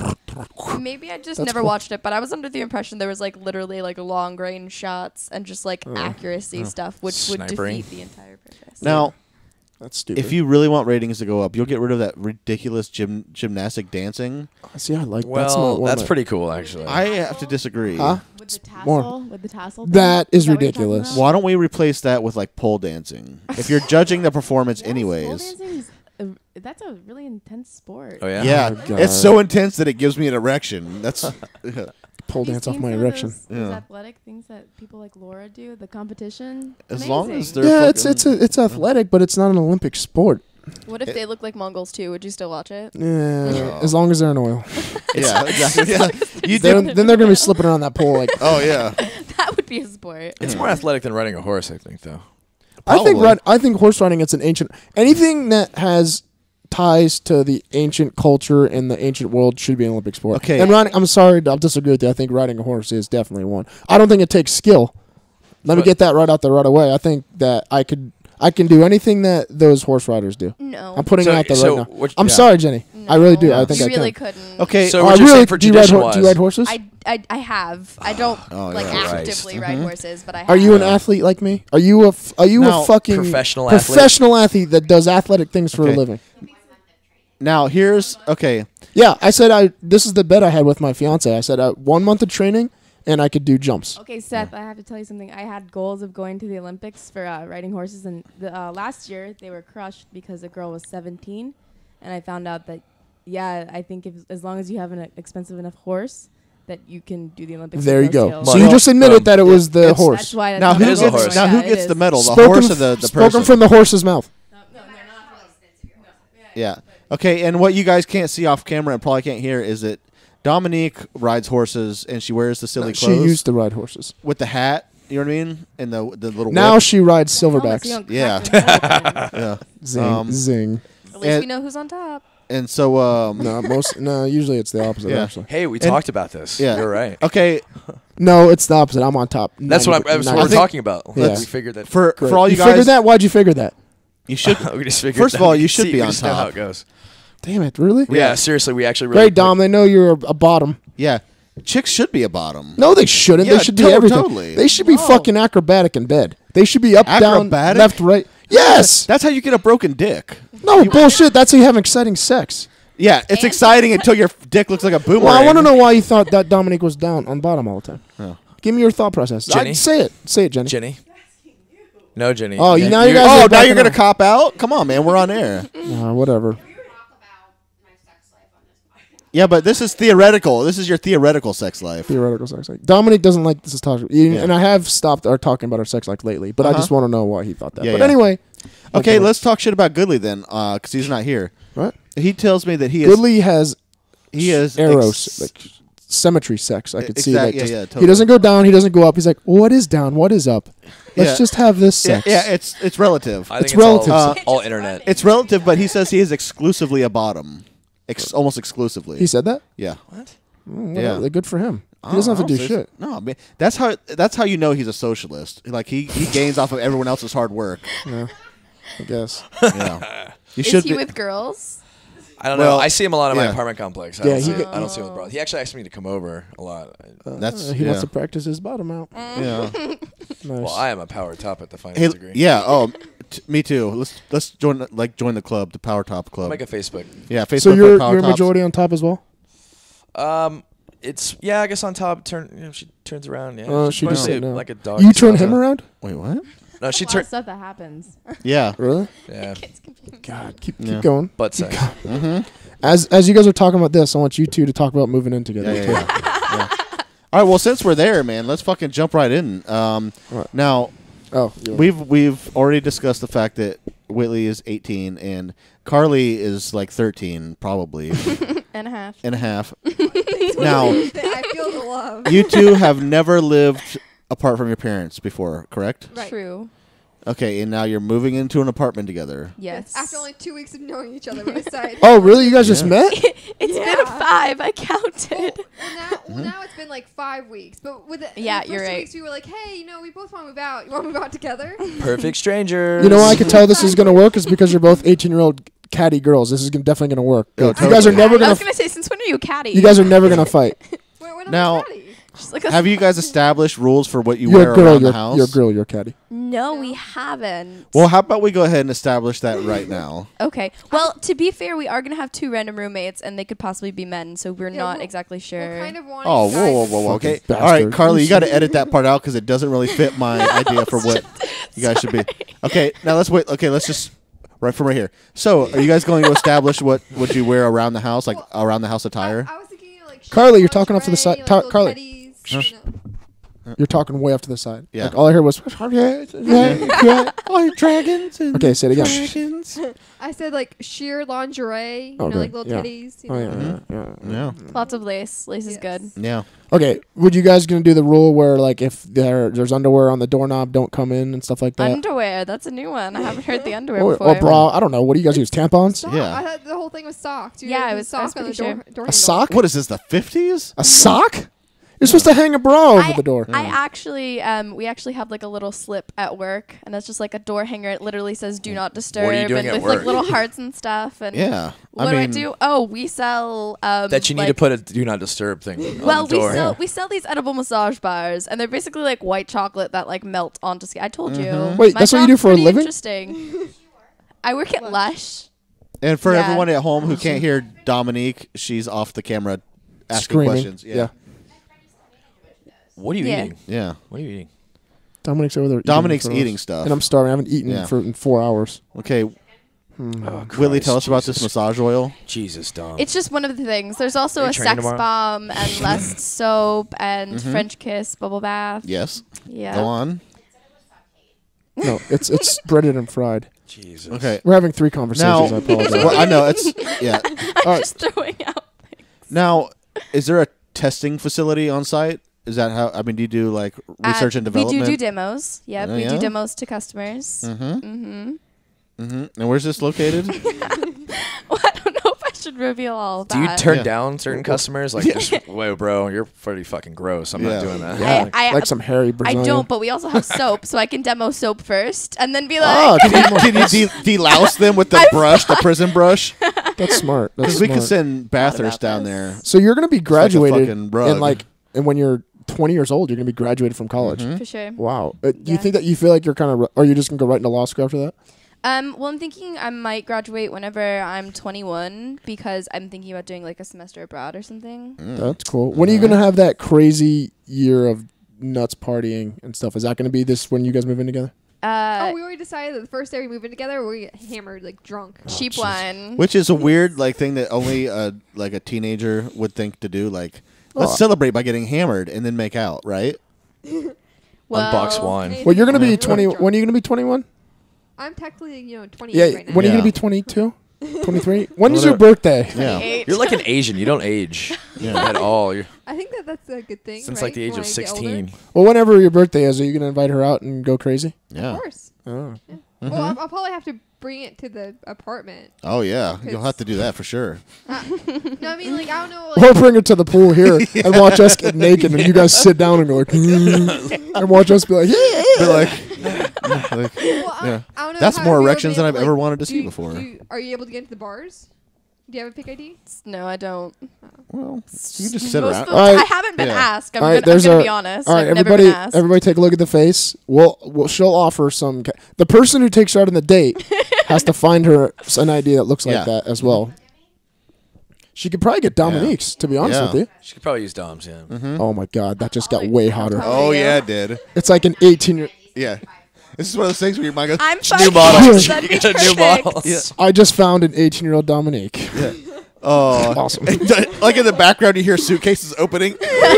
Maybe I just That's never cool. watched it, but I was under the impression there was like literally like long range shots and just like accuracy stuff, which would Snipering. defeat the entire purpose. Now, That's stupid. if you really want ratings to go up, you'll get rid of that ridiculous gymnastic dancing. See, I like Well, that's, that's pretty cool, actually. I have to disagree. Huh? With the tassel? More. With the tassel? That thing? is what you're talking ridiculous. about? Why don't we replace that with like pole dancing? If you're judging the performance Yes, pole anyways. dancing is that's a really intense sport. oh yeah. Yeah, Oh, God. it's so intense that it gives me an erection. That's pole Have you dance off seen my some of erection. Those Yeah. athletic things that people like Laura do, the competition. as long as Amazing. they're Yeah, fucking- it's athletic, but it's not an Olympic sport. What if they look like Mongols too? Would you still watch it? Yeah, as long as they're in oil. yeah, exactly. Yeah. You Then do. they're gonna be slipping around that pole like. Oh yeah. That would be a sport. It's more athletic than riding a horse, I think, though. Probably. I think horse riding. It's an ancient anything that has ties to the ancient culture in the ancient world should be an Olympic sport. Okay. And riding, I'm sorry, I'll disagree with you. I think riding a horse is definitely one. I don't think it takes skill. Let me But- get that right out there right away. I think that I can do anything that those horse riders do. No. I'm putting it out there right now. what- I'm yeah. sorry, Jenny. I really do. No. I think you I really can. couldn't. Okay. So Oh, what I you're really saying for do you ride tradition-wise? do you ride horses? I have. I don't Oh, like yeah. actively ride horses, but I have. Are you an athlete like me? Are you No, a fucking professional athlete? professional athlete that does athletic things for a Okay. living? Now here's okay. Yeah, I said this is the bet I had with my fiance. I said 1 month of training and I could do jumps. Okay, Seth, I have to tell you something. I had goals of going to the Olympics for riding horses, and last year they were crushed because a girl was 17, and I found out that, I think as long as you have an expensive enough horse, that you can do the Olympics. There you with no go. skill. So you just admitted that it was the That's horse. That's why. Now That's who not is a gets horse. now who Yeah, it gets is. the medal? The Spoken horse or the spoken person? from the horse's mouth. Yeah. Okay, and what you guys can't see off camera and probably can't hear is that Dominique rides horses and she wears the silly She clothes used to ride horses. with the hat. You know what I mean? And the little Now whip. she rides Helmet, so you silverbacks. don't Yeah. crack your head open. Yeah. Zing, zing. At least And- we know who's on top. And so No, usually it's the opposite. Yeah. Actually, Hey, we talked about this. yeah. You're right. Okay, no, it's the opposite. I'm on top. That's what that's what we're 90%. talking about. Yeah. We figured that. for Great. all you figured guys, that? Why'd you figure that? you should. we just figured. First of that all, we you could should see- be we on just know how top. it goes. Damn it! Really? Yeah, seriously, we actually really. Great, Dom. They know you're a bottom. Yeah, chicks should be a bottom. No, they shouldn't. Yeah, They should be everything. totally. They should be fucking acrobatic in bed. They should be up, Acrobatic? down, left, right. Yes. That's how you get a broken dick. No bullshit. That's how you have exciting sex. Yeah, it's exciting until your dick looks like a boomerang. Well, I want to know why you thought that Dominique was down on bottom all the time. Oh. Give me your thought process. Jenny? Say it. Say it, Jenny. Jenny. No, Jenny. Oh, Yeah, now you guys. Oh, are now backing you're gonna out. cop out? Come on, man. We're on air. Whatever. Yeah, but this is theoretical. This is your theoretical sex life. Theoretical sex life. Dominique doesn't like this is talk, Yeah. and I have stopped our talking about our sex life lately. But I just want to know why he thought that. Yeah, but yeah. anyway. Okay, let's talk shit about Goodley then, because he's not here. What? He tells me that he is. Goodley has He is eros, like symmetry sex. I could see Exact- that. yeah, just- yeah, He totally. doesn't go down. He doesn't go up. He's like, what is down? What is up? Let's Yeah. just have this yeah, sex. yeah, it's relative. I think It's it's relative. all internet. It's relative, but he says he is exclusively a bottom. Almost exclusively. He said that. yeah. What? Yeah. Yeah. Good for him. He doesn't have to do shit. No, I mean that's how you know he's a socialist. Like he gains off of everyone else's hard work. Yeah. I guess. Yeah. You Is should he be. with girls? I don't Well, know. I see him a lot in my yeah. apartment complex. I Yeah, don't he see, got- I don't see him with broad. He actually asked me to come over a lot. That's He wants yeah. to practice his bottom out. Yeah. Nice. Well, I am a power top at the finance Hey, degree. yeah. Oh, me too. Let's join the club, the Power Top Club. I'll make a Facebook. Yeah, Facebook. So for you're Power Tops. majority on top as well. It's I guess on top. She turns around. Yeah, She She's just mostly said no. like a dog. You turn him around? Wait, what? No, she A lot of turned. stuff that happens. Yeah. Really? Yeah, God, keep Yeah. going. butt sex. As you guys are talking about this, I want you two to talk about moving in together. Yeah, too. yeah. All right. Well, since we're there, man, let's fucking jump right in. Now Oh, we've already discussed the fact that Whitley is 18 and Carly is like 13, probably And a half. and a half. Now, I feel the love. you two have never lived apart from your parents before, correct? Right. True. Okay, and now you're moving into an apartment together. Yes. After only 2 weeks of knowing each other, we decided. Oh, really? You guys just met? It's been 5. I counted. Now it's been like 5 weeks. But with the, Yeah, the first you're 2 right. weeks, we were like, hey, we both want to move out. You want to move out together? Perfect stranger. You know why I can tell this is going to work is because you're both 18-year-old catty girls. This is definitely going to work. Oh, You guys are totally. never I going was to. gonna say, since when are you catty? You guys are never going to fight. We're Now- not catty. Just like a Have you guys established rules for what you You're wear a girl. around the You're house? you're a girl. You're catty. No, we haven't. Well, how about we go ahead and establish that right now? Okay. Well, to be fair, we are gonna have 2 random roommates, and they could possibly be men, so we're Yeah, not we'll- exactly sure. We're kind of wanting Oh, guys- whoa. Okay. Fucking All right, bastard. Carly, you got to edit that part out because it doesn't really fit my idea for what you guys should be. Okay, now let's wait. Okay, let's just right from right here. So, are you guys going to establish what you wear around the house, like around the house attire? I was thinking like Carly, you're talking off to the side. lingerie, like, little Carly. teddies, you know. You're talking way off to the side. Yeah. Like all I heard was. Oh, dragons. And Okay, say it again. Dragons. I said like sheer lingerie, you know, Okay, like little yeah. teddies. You Oh know. yeah. Yeah. Lots of lace. Lace is Yes. good. Yeah. Okay, would you guys gonna do the rule where like if there's underwear on the doorknob, don't come in and stuff like that? Underwear. That's a new one. I haven't heard the underwear Or before. bra? I don't know. What do you guys use? Tampons? Sock. Yeah. I thought the whole thing was socks. You Yeah, had I the was sock on the pretty door. sure. door A handle. sock? What is this? The 50s? A sock? You're supposed to hang a bra over the door. I actually, we actually have like a little slip at work, and that's just like a door hanger. It literally says "Do not disturb," What are you doing and at with work? like little hearts and stuff. And Yeah. what I do I mean, do? Oh, we sell that you need to like- put a do not disturb thing Well, on the door. we sell these edible massage bars, and they're basically like white chocolate that like melt onto skin. I told you. Wait, My that's what you do job's for a pretty living? Interesting. I work at Lush. And for Yeah. everyone at home who can't hear Dominique, she's off the camera asking Screaming. questions. Yeah. What are you Yeah. eating? Yeah. What are you eating? Dominiqu's over there. Dominiqu's for us. eating stuff. And I'm starving. I haven't eaten Yeah. in 4 hours. Okay. Willie, tell us about this massage oil. Jesus, Dom. It's just one of the things. There's also Are you a training sex tomorrow? bomb and less soap and French kiss bubble bath. Yes. Yeah. Go on. No, it's breaded and fried. Jesus. Okay. We're having 3 conversations. Now, I apologize. well, I know it's yeah. I'm just throwing out things. Now, is there a testing facility on site? Is that how? I mean, do you do like research and development? We do demos. Yep, Oh, we yeah? do demos to customers. And where's this located? Well, I don't know if I should reveal all of Do you that. turn Yeah. down certain customers? Like, whoa, bro, you're pretty fucking gross. I'm Yeah. not doing that. Yeah. I like some hairy I Brazilian. don't, but we also have soap, so I can demo soap first and then be like, Oh, can you delouse them with the brush, the prison brush? That's smart. That's Because we smart. could send bathers about down this. there. So you're going to be like a graduated fucking rug. and when you're 20 years old, you're going to be graduated from college. for sure. Wow. Do you Yeah. think that you feel like you're kind of, or you're just going to go right into law school after that? Well, I'm thinking I might graduate whenever I'm 21 because I'm thinking about doing like a semester abroad or something. That's cool. When are you going to have that crazy year of nuts partying and stuff? Is that going to be this when you guys move in together? Oh, we already decided that the first day we move in together, we get hammered, like drunk. Cheap wine. Which is a weird like thing that only like a teenager would think to do. Like, let's Well, celebrate by getting hammered and then make out, right? Unbox wine. Maybe. Well, you're going to be Really 20. drunk. When are you going to be 21? I'm technically, 28 Yeah. right now. When are you Yeah. going to be 22? 23? When is Whatever. your birthday? Yeah. 28. You're like an Asian. You don't age at all. You're, I think that's a good thing. since right? like the age When of I get older. 16. Well, whenever your birthday is, are you going to invite her out and go crazy? Yeah. Of course. Oh. Well, I'll probably have to bring it to the apartment. Oh yeah. You'll have to do that for sure. No, I mean, like, I don't know. Or Like, bring her to the pool here and watch us get naked and you guys sit down and go like, and watch us be like, yeah. But like, like well, yeah. I don't know. That's how more have you erections than been I've able ever like, wanted to do see you- before. Are you able to get into the bars? Do you have a pick ID? No, I don't. well, you can just sit Most around. of the- All right. I haven't been Yeah. asked. I'm All right, gonna there's a- be honest. All right, I've never everybody, been asked. everybody, take a look at the face. She'll offer some. The person who takes her out on the date has to find her an idea that looks like Yeah. that as well. She could probably get Dominique's, to be honest Yeah. with you. She could probably use Doms, yeah. Oh my God, that just got way hotter. Oh yeah, it did. It's like an 18-year. Yeah. This is one of those things where your mind goes. I'm New fine. model. That'd be You got a new perfect. model. Yeah. I just found an 18-year-old Dominique. Oh, Awesome. like in the background, you hear suitcases opening,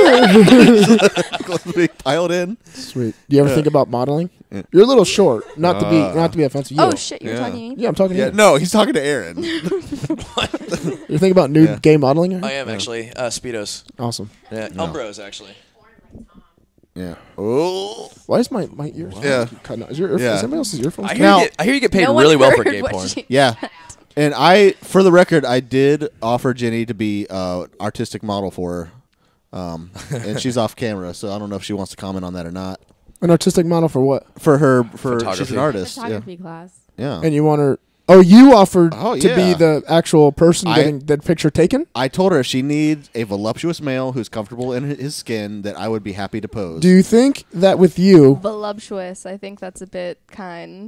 being piled in. Sweet. Do you ever think about modeling? You're a little short. Not to be offensive. Oh shit, you're Yeah. talking to me? Yeah, I'm talking to Yeah, you. no, he's talking to Aaron. You're thinking about nude Yeah. gay modeling? I am actually. Speedos. Awesome. Yeah. Umbros, actually. Yeah. Oh. Why is my ears Yeah. cutting out? Is your Yeah. is somebody else's earphones? I hear you get paid No one really well for heard gay what porn. she- Yeah. And for the record, I did offer Jenny to be artistic model for her. And she's off camera, so I don't know if she wants to comment on that or not. An artistic model for what? For she's Photography. an artist. Photography class. Yeah. And you want her? Oh, you offered Oh, to be yeah. the actual person I- getting that picture taken. I told her if she needs a voluptuous male who's comfortable in his skin, that I would be happy to pose. Do you think that with you? Voluptuous. I think that's a bit kind.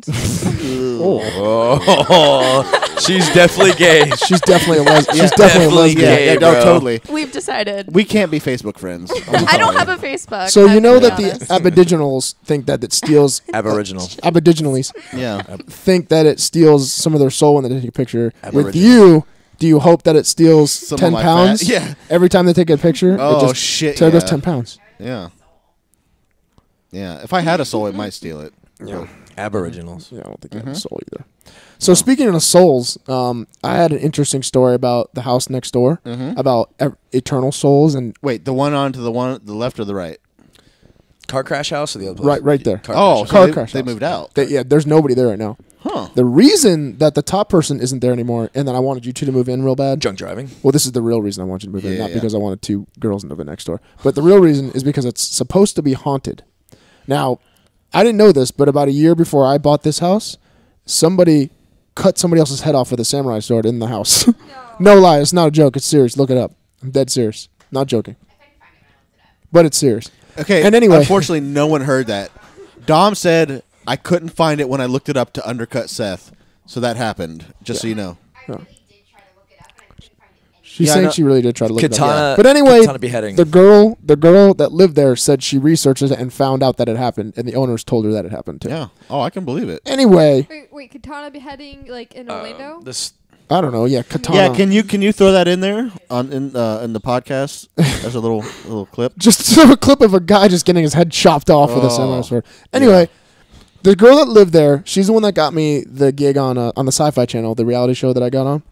Oh, she's definitely gay. She's definitely a lesbian. Yeah, She's definitely a definitely lesbian. yeah, gay, yeah, no, bro. totally. We've decided. We can't be Facebook friends. I don't have a Facebook. So you I'm know gonna that be the honest. Aboriginals think that it steals Aboriginal. Aboriginals Yeah. think that it steals some of their soul when they take a picture. With Aboriginal. you, do you hope that it steals Some of 10 my pounds? fat- yeah. Every time they take a picture, Oh, it just shit, So it goes yeah. 10 pounds. Yeah. Yeah. If I had a soul, it might steal it. Yeah. Aboriginals. Yeah, I don't think they have a soul either. So speaking of souls, I had an interesting story about the house next door about eternal souls and Wait, the one on to the left or the right? Car crash house or the other place? right there. Car Oh, crash so car they, crash they house. moved out. Yeah, there's nobody there right now. Huh. The reason that the top person isn't there anymore, and that I wanted you two to move in real bad. Drunk driving. Well, this is the real reason I want you to move in, Yeah, not yeah. because I wanted two girls to live next door. But the real reason is because it's supposed to be haunted. Now, I didn't know this, but about a year before I bought this house, somebody cut somebody else's head off with a samurai sword in the house. No lie, it's not a joke. It's serious. Look it up. I'm dead serious. Not joking. But it's serious. Okay. And anyway- unfortunately, no one heard that. Dom said I couldn't find it when I looked it up to undercut Seth, so that happened. Just so you know. She's Yeah, I saying know. she really did try to look it up. Katana. But anyway, Katana beheading. the girl that lived there said she researched it and found out that it happened, and the owners told her that it happened too. Yeah. Oh, I can believe it. Anyway, Wait, Katana beheading like in Orlando? This. I don't know. Yeah, Katana. Yeah, can you throw that in there in the podcast as a little clip? Just a clip of a guy just getting his head chopped off with a samurai sword. Anyway, the girl that lived there, she's the one that got me the gig on the Sci-Fi Channel, the reality show that I got on.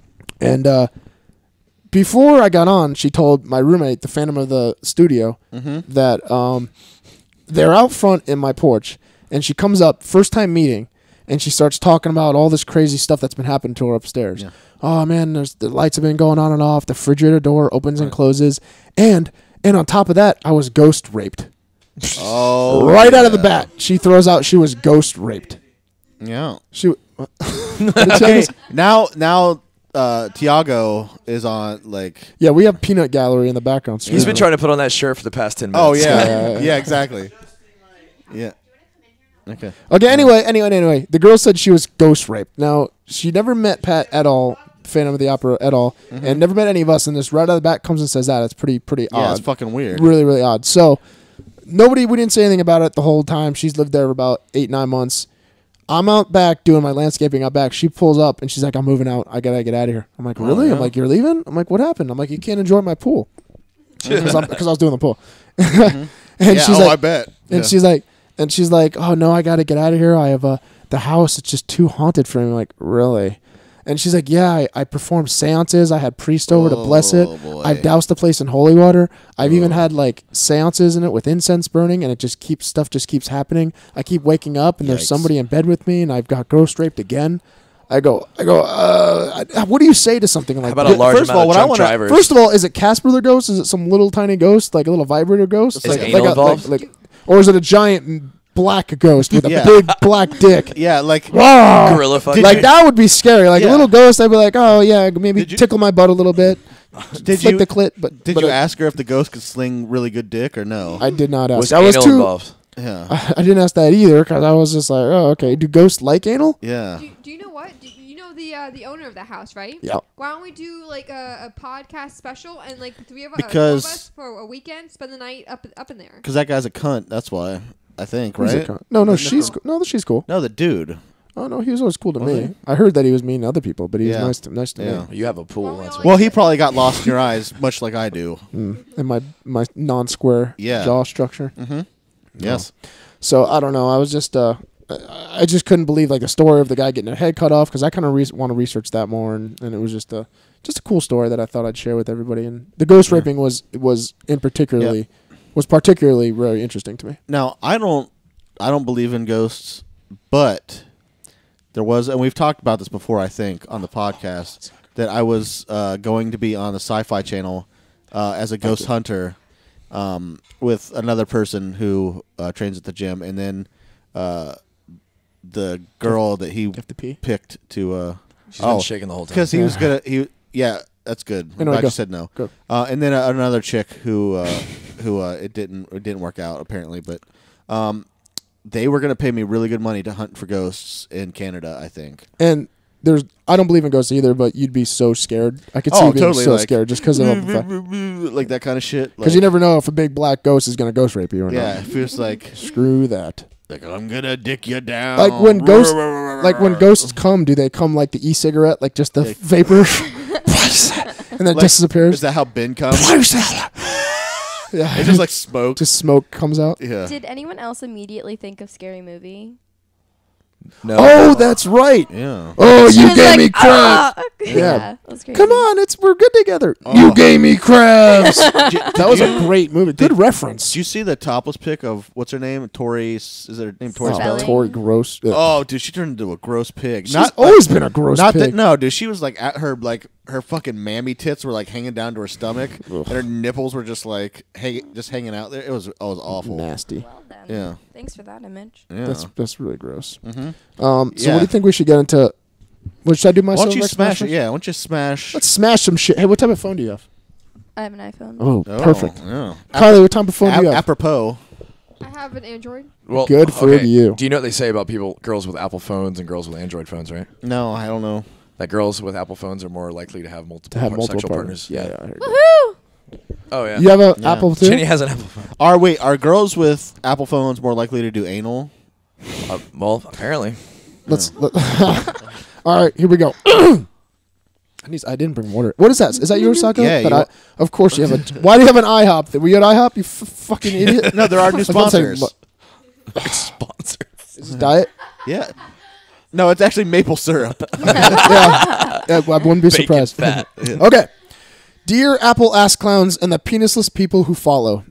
And before I got on, she told my roommate, the Phantom of the studio, that they're out front in my porch, and she comes up, first time meeting, and she starts talking about all this crazy stuff that's been happening to her upstairs. Yeah. Oh man, the lights have been going on and off. The refrigerator door opens and closes, and on top of that, I was ghost raped. Oh, right out of the bat, she throws out she was ghost raped. Yeah. She. Okay. Now, Tiago is on like. Yeah, we have Peanut Gallery in the background. He's been trying to put on that shirt for the past 10 minutes. Oh yeah, yeah, exactly. Yeah. Okay. Okay. Anyway, the girl said she was ghost raped. Now she never met Pat at all, Phantom of the Opera at all, and never met any of us. And this right out of the bat comes and says that. It's pretty odd. Yeah, it's fucking weird. Really, really odd. So we didn't say anything about it the whole time. She's lived there for about 8-9 months. I'm out back doing my landscaping out back. She pulls up and she's like, I'm moving out. I gotta get out of here. I'm like, really? yeah. I'm like, you're leaving? I'm like, what happened? I'm like, you can't enjoy my pool. Because I was doing the pool. And Yeah, she's like, I bet. And Yeah. she's like, oh no, I gotta get out of here. I have the house. It's just too haunted for me. I'm like, really? And she's like, yeah, I performed seances. I had priests over to bless it. boy. I've doused the place in holy water. I've even had like seances in it with incense burning, and stuff just keeps happening. I keep waking up, and there's Yikes. somebody in bed with me, and I've got ghost raped again. I go. What do you say to something like How about that? a large First of all, amount what of I drunk wanna- drivers? First of all, is it Casper the ghost? Is it some little tiny ghost, like a little vibrator ghost? Is anal involved? Or is it a giant black ghost with a Yeah. big black dick? Yeah, like Wow. Gorilla fucking. Like that would be scary. Like a Yeah. little ghost, I'd be like, oh yeah, maybe Did you- tickle my butt a little bit, did flick you the clit. But did but you I- ask her if the ghost could sling really good dick or no? I did not ask. was I was anal too. involved? Yeah. I didn't ask that either because I was just like, oh okay. Do ghosts like anal? Yeah. Do you know what? You know the owner of the house, right? Yeah. Why don't we do like a podcast special and like the three of Because- us for a weekend, spend the night up in there. Because that guy's a cunt. That's why. I think, Who's right? it called? No, she's she's cool. No, the dude. Oh no, he was always cool to Was me. he? I heard that he was mean to other people, but he Yeah. was nice to Yeah. me. You have a pool. Well, we That's only- what. Well, he probably got lost in your eyes, much like I do. And my non-square Yeah. jaw structure. Yes. So I don't know. I was just I just couldn't believe like the story of the guy getting a head cut off because I kind of want to research that more, and it was just a cool story that I thought I'd share with everybody. And the ghost raping was particularly very interesting to me. Now, I don't believe in ghosts, but there was, and we've talked about this before, I think, on the podcast, that I was going to be on the Sci-Fi Channel as a ghost hunter with another person who trains at the gym, and then the girl that he have to pee? picked to. She's been shaking the whole time. Because he was gonna. Yeah, that's good. I'm Anyway, glad go. you said no. Go. And then another chick who it didn't work out apparently, but they were gonna pay me really good money to hunt for ghosts in Canada, I think. And I don't believe in ghosts either, but you'd be so scared. I could see Oh, you being totally, so like- scared just because of like that kind of shit. because you never know if a big black ghost is gonna ghost rape you or Yeah, not. it feels like Screw that. I'm gonna dick you down. Like when ghosts come, do they come like the e-cigarette, like just the vapor, and then Like, disappears? Is that how Ben comes? Yeah, It's just like smoke. just smoke comes out. Yeah. Did anyone else immediately think of Scary Movie? No. Oh, that's right. Yeah. Oh, She you was gave like, me crabs. "Ah!" Yeah. Yeah, that was crazy. Come on, we're good together. Oh. You gave me crabs. Did That was you- a great movie. Good reference. Did you see the topless pic of what's her name? Tori. Is her name Tori Spelling. Spelling? Tori gross. Ugh. Oh, dude, she turned into a gross pig. She's always been a gross Not pig. that. No, dude, she was like at her fucking mammy tits were like hanging down to her stomach, and her nipples were just like hanging out there. It was awful. Nasty. Well then. Yeah. Thanks for that image. Yeah. That's really gross. Mhm. So Yeah. what do you think we should get into? What should I do Why myself? don't you next smash it? first? Yeah. Why don't you smash? Let's smash some shit. Hey, what type of phone do you have? I have an iPhone. Oh, perfect. Yeah. Kylie, what type of phone do you have? Apropos. I have an Android. Well, Good for you. Do you know what they say about girls with Apple phones and girls with Android phones, right? No, I don't know. that girls with Apple phones are more likely to have multiple sexual partners. Yeah, I heard that. Woohoo! Oh yeah. You have an Yeah. Apple too? Jenny has an Apple phone. Are girls with Apple phones more likely to do anal? Well, apparently. All right, here we go. I didn't bring water. What is that? Is that yours, Sako? Yeah, Of course you have a. Why do you have an IHOP? Were you at IHOP? You fucking idiot. No, there are new I was about to say, sponsors. Sponsors. Is this diet? Yeah. No, it's actually maple syrup. Yeah, I wouldn't be Bacon surprised. fat. Okay. Dear Apple ass clowns and the penisless people who follow.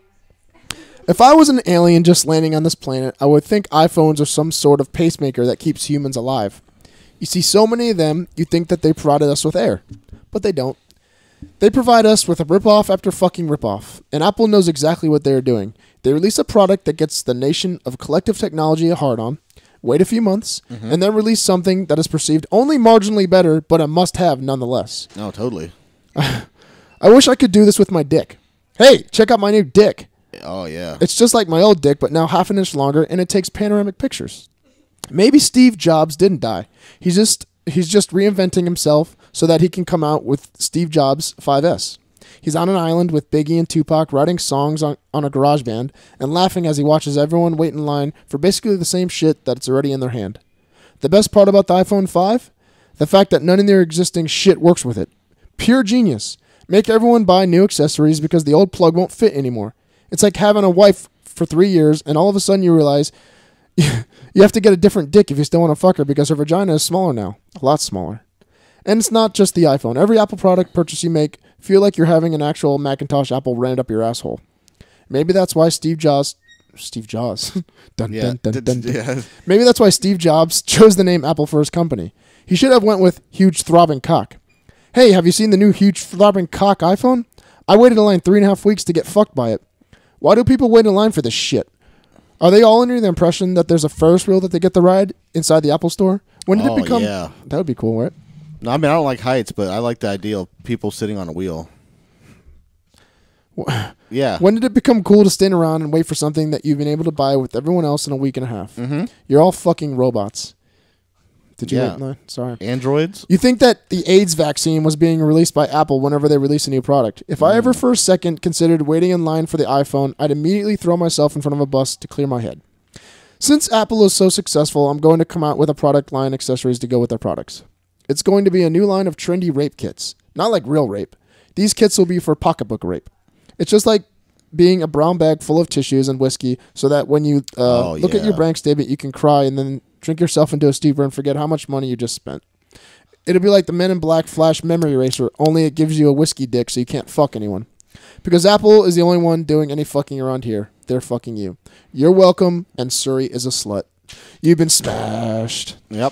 If I was an alien just landing on this planet, I would think iPhones are some sort of pacemaker that keeps humans alive. You see so many of them, you think that they provided us with air. But they don't. They provide us with a ripoff after fucking ripoff. And Apple knows exactly what they are doing. They release a product that gets the nation of collective technology a hard on, wait a few months, and then release something that is perceived only marginally better, but a must-have nonetheless. No, totally. I wish I could do this with my dick. Hey, check out my new dick. Oh, yeah. It's just like my old dick, but now half an inch longer, and it takes panoramic pictures. Maybe Steve Jobs didn't die. He's just reinventing himself so that he can come out with Steve Jobs 5S. He's on an island with Biggie and Tupac writing songs on a garage band and laughing as he watches everyone wait in line for basically the same shit that's already in their hand. The best part about the iPhone 5? The fact that none of their existing shit works with it. Pure genius. Make everyone buy new accessories because the old plug won't fit anymore. It's like having a wife for 3 years and all of a sudden you realize you have to get a different dick if you still want to fuck her because her vagina is smaller now. A lot smaller. And it's not just the iPhone. Every Apple product purchase you make, feel like you're having an actual Macintosh Apple rammed up your asshole. Maybe that's why Steve Jobs... dun, Yeah. dun, dun, dun, dun. Yeah. Maybe that's why Steve Jobs chose the name Apple for his company. He should have went with huge throbbing cock. Hey, have you seen the new huge throbbing cock iPhone? I waited in line 3.5 weeks to get fucked by it. Why do people wait in line for this shit? Are they all under the impression that there's a Ferris wheel that they get the ride inside the Apple store? When did it become... Yeah. That would be cool, right? No, I mean, I don't like heights, but I like the idea of people sitting on a wheel. Yeah. When did it become cool to stand around and wait for something that you've been able to buy with everyone else in a week and a half? Mm-hmm. You're all fucking robots. Did you? Yeah. No, sorry. Androids? You think that the AIDS vaccine was being released by Apple whenever they release a new product. If I ever for a second considered waiting in line for the iPhone, I'd immediately throw myself in front of a bus to clear my head. Since Apple is so successful, I'm going to come out with a product line accessories to go with their products. It's going to be a new line of trendy rape kits. Not like real rape. These kits will be for pocketbook rape. It's just like being a brown bag full of tissues and whiskey so that when you look at your bank statement, you can cry and then drink yourself into a stupor and forget how much money you just spent. It'll be like the Men in Black Flash memory eraser, only it gives you a whiskey dick so you can't fuck anyone. Because Apple is the only one doing any fucking around here. They're fucking you. You're welcome, and Suri is a slut. You've been smashed. Yep.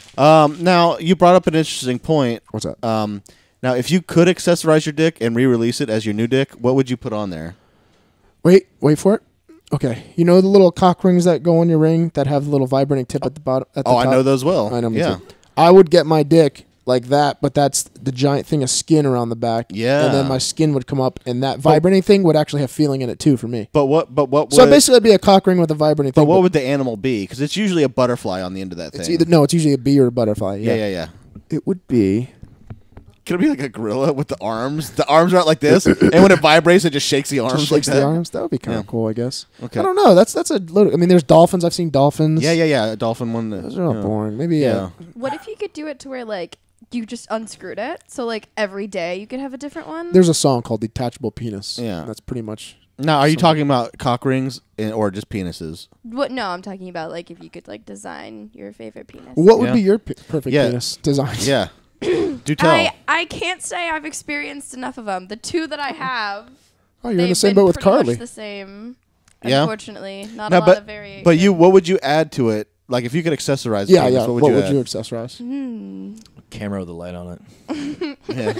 Now, you brought up an interesting point. What's that? Now, if you could accessorize your dick and re-release it as your new dick, what would you put on there? Wait for it. Okay. You know the little cock rings that go on your ring that have the little vibrating tip at the bottom? At the top? I know those well. I know, me yeah. too. I would get my dick like that, but that's the giant thing of skin around the back. Yeah. And then my skin would come up, and that vibrating thing would actually have feeling in it too for me. But what would... So basically, it'd be a cock ring with a vibrating thing. But what would the animal be? Because it's usually a butterfly on the end of that It's thing. it's usually a bee or a butterfly. Yeah. It would be... Could it be like a gorilla with the arms? The arms are out like this, and when it vibrates, it just shakes the arms Just like shakes that. the arms. That would be kind of cool, I guess. Okay. I don't know. That's a little... I mean, there's dolphins. I've seen dolphins. Yeah. A dolphin one. Those are not boring. Maybe, yeah. What if you could do it to where, like, you just unscrewed it? So, like, every day you could have a different one? There's a song called Detachable Penis. Yeah. That's pretty much... Now, are you talking about cock rings or just penises? What? No, I'm talking about, like, if you could, like, design your favorite penis. What would Yeah. be your perfect penis design? Yeah. Do tell. I can't say I've experienced enough of them. The two that I have, Oh, you're in the they've same been boat with pretty much Carly. the same. Yeah. Unfortunately, not No, a lot of variation. But what would you add to it? Like, if you could accessorize Yeah, penis, yeah. what would you add? accessorize? Camera with a light on it. Yeah.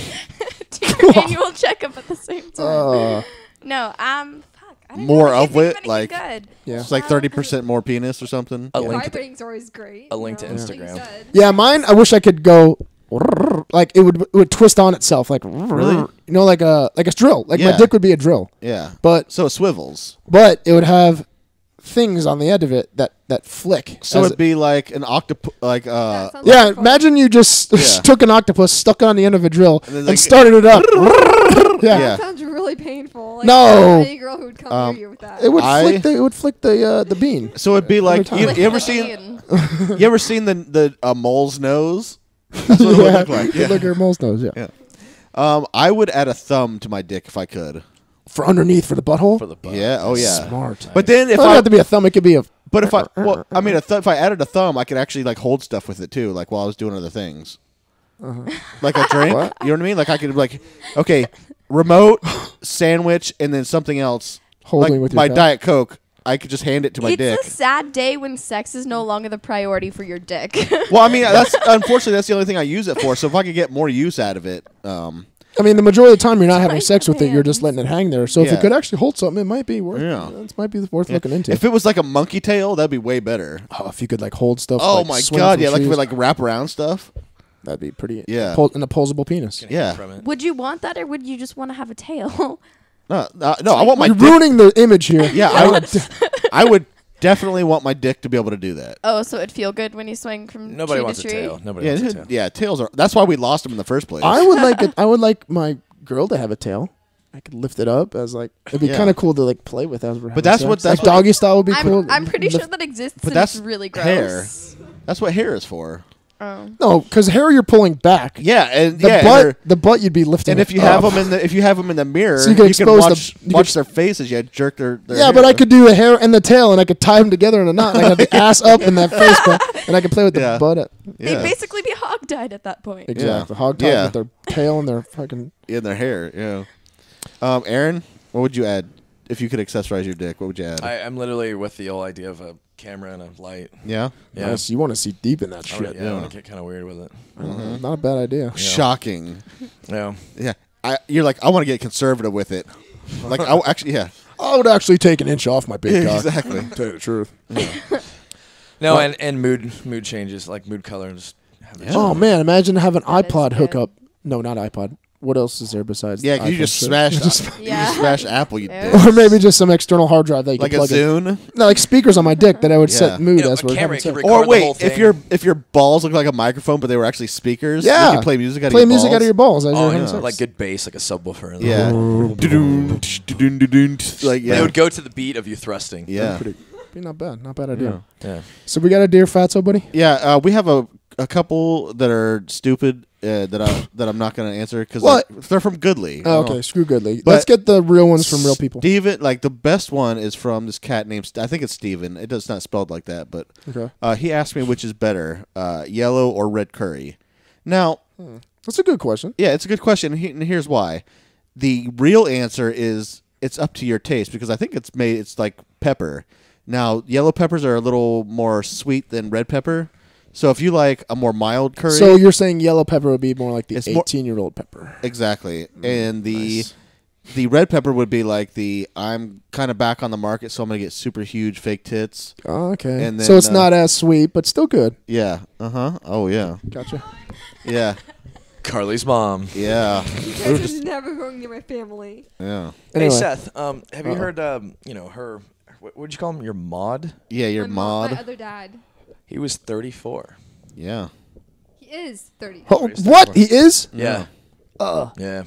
Do your annual checkup at the same time. No, fuck. I don't More know. I of can't think it, anything like- good. Yeah. It's like 30% more penis or something. A link to Vibrating's always great. a link to like you Instagram. said. Yeah, mine, I wish I could go... Like, it would twist on itself. Like, Really? You know, like a drill. Like, my Yeah. dick would be a drill. Yeah. But So it swivels. it would have things on the end of it that flick. So as it'd be like an octopus, like That sounds yeah, like fun. imagine you just Yeah. took an octopus, stuck it on the end of a drill, then, and like- started it up. yeah. Yeah. That sounds really painful. Like, No. any girl who would come near you with that. It would I- flick the bean. So it'd be like time. you, Lick you ever the seen bean. you ever seen the mole's nose? That's what it would look like. Look at her mole's nose. Yeah. Yeah. I would add a thumb to my dick if I could. For underneath for the butthole. For the butt. Yeah. Oh yeah. Smart. But then if It doesn't I have to be a thumb. It could be a. but if I I mean if I added a thumb, I could actually like hold stuff with it too, like while I was doing other things. Like a drink. What? You know what I mean? Like I could like okay, remote, sandwich, and then something else. Holding like with your my cock. Diet Coke. I could just hand it to my It's dick. a sad day when sex is no longer the priority for your dick. Well, I mean, that's unfortunately that's the only thing I use it for. So if I could get more use out of it, I mean, the majority of the time you're not having my sex with it. You're just hands. letting it hang there. So if Yeah. you could actually hold something, it might be worth. Yeah. It might be worth looking into. if it was like a monkey tail, that'd be way better. Oh, if you could like hold stuff. Oh like, my swing god, from yeah, like if trees, it like wrap around stuff. that'd be pretty. Yeah. An opposable penis. Yeah. From it. Would you want that, or would you just want to have a tail? No, I want my You're dick. ruining the image here. Yeah, I would definitely want my dick to be able to do that. Oh, so it'd feel good when you swing from Nobody tree wants to a tree. tail. Nobody Yeah, wants a tail. yeah, tails are. That's why we lost them in the first place. I would like it. I would like my girl to have a tail. I could lift it up as like it'd be Yeah. kind of cool to like play with as we're. But that's what- that's like what- doggy style would be cool. I'm pretty Lift- sure that exists, But and that's it's really gross. hair. That's what hair is for. Oh. No, because hair you're pulling back. Yeah, and The yeah, butt, the butt you'd be lifting. and if you it have up. them in the mirror, So you can expose the- watch, you watch could- their faces. You jerk their Yeah, but I could do the hair and the tail, and I could tie them together in a knot, and I could have the ass up and that face back, and I could play with the Yeah. butt. They'd Yeah. basically be hog-tied at that point. Exactly, Yeah. hog tied Yeah. with their tail and their fucking. in their hair. Yeah. Aaron, what would you add if you could accessorize your dick? What would you add? I'm literally with the whole idea of a camera and a light. Yeah. Yeah. Yes, you want to see deep in that I shit. wanna- yeah, I want to get kind of weird with it. Not a bad idea. Shocking. Yeah. Yeah. You're like, I want to get conservative with it. Like, I actually, yeah. I would actually take an inch off my big cock. Exactly. Tell you the truth. No, and mood changes, like mood color. And just have it Oh man, imagine having That is iPod good. hookup. No, not iPod. What else is there besides? Yeah, the 'cause you iPhone just shit? smashed, Yeah. you smash Apple, you Yeah. dick. or maybe just some external hard drive that you Like can a plug in. Zune. No, like speakers on my dick that I would Yeah. set mood You know, as a we're camera having can sex. record Or the whole wait, if thing. if your balls look like a microphone, but they were actually speakers, Yeah. you can play music out Play of your music balls. out of your balls as you're Oh, having yeah. sex. Like good bass, like a subwoofer. in the Yeah. whole- Dun-dun, dun-dun-dun-dun. Like, They yeah. would go to the beat of you thrusting. Yeah. Be not bad, not bad idea. Yeah. So we got a dear fatso, buddy. Yeah, we have a couple that are stupid that I'm not going to answer because What? they're from Goodly. Oh, okay, screw Goodly. But Let's get the real ones from real people. Steven, like the best one is from this cat named I think it's Steven. It does not spelled like that, but Okay, he asked me which is better, yellow or red curry. Now, that's a good question. yeah, it's a good question, and here's why. The real answer is it's up to your taste because I think it's like pepper. Now, yellow peppers are a little more sweet than red pepper. So if you like a more mild curry, So you're saying yellow pepper would be more like the It's more- 18-year-old pepper. exactly, and nice. the red pepper would be like I'm kind of back on the market, so I'm gonna get super huge fake tits. Oh, okay. And So then, it's not as sweet, but still good. Yeah. Oh yeah. Gotcha. Yeah. Carly's mom. Yeah. You guys are never going near my family. Yeah. Anyway. Hey Seth, have you heard? Her. What would you call him? Your mod. Yeah. Your My mod. other dad. He was 34. Yeah. He is 30. Oh, what? He is? Yeah. Yeah.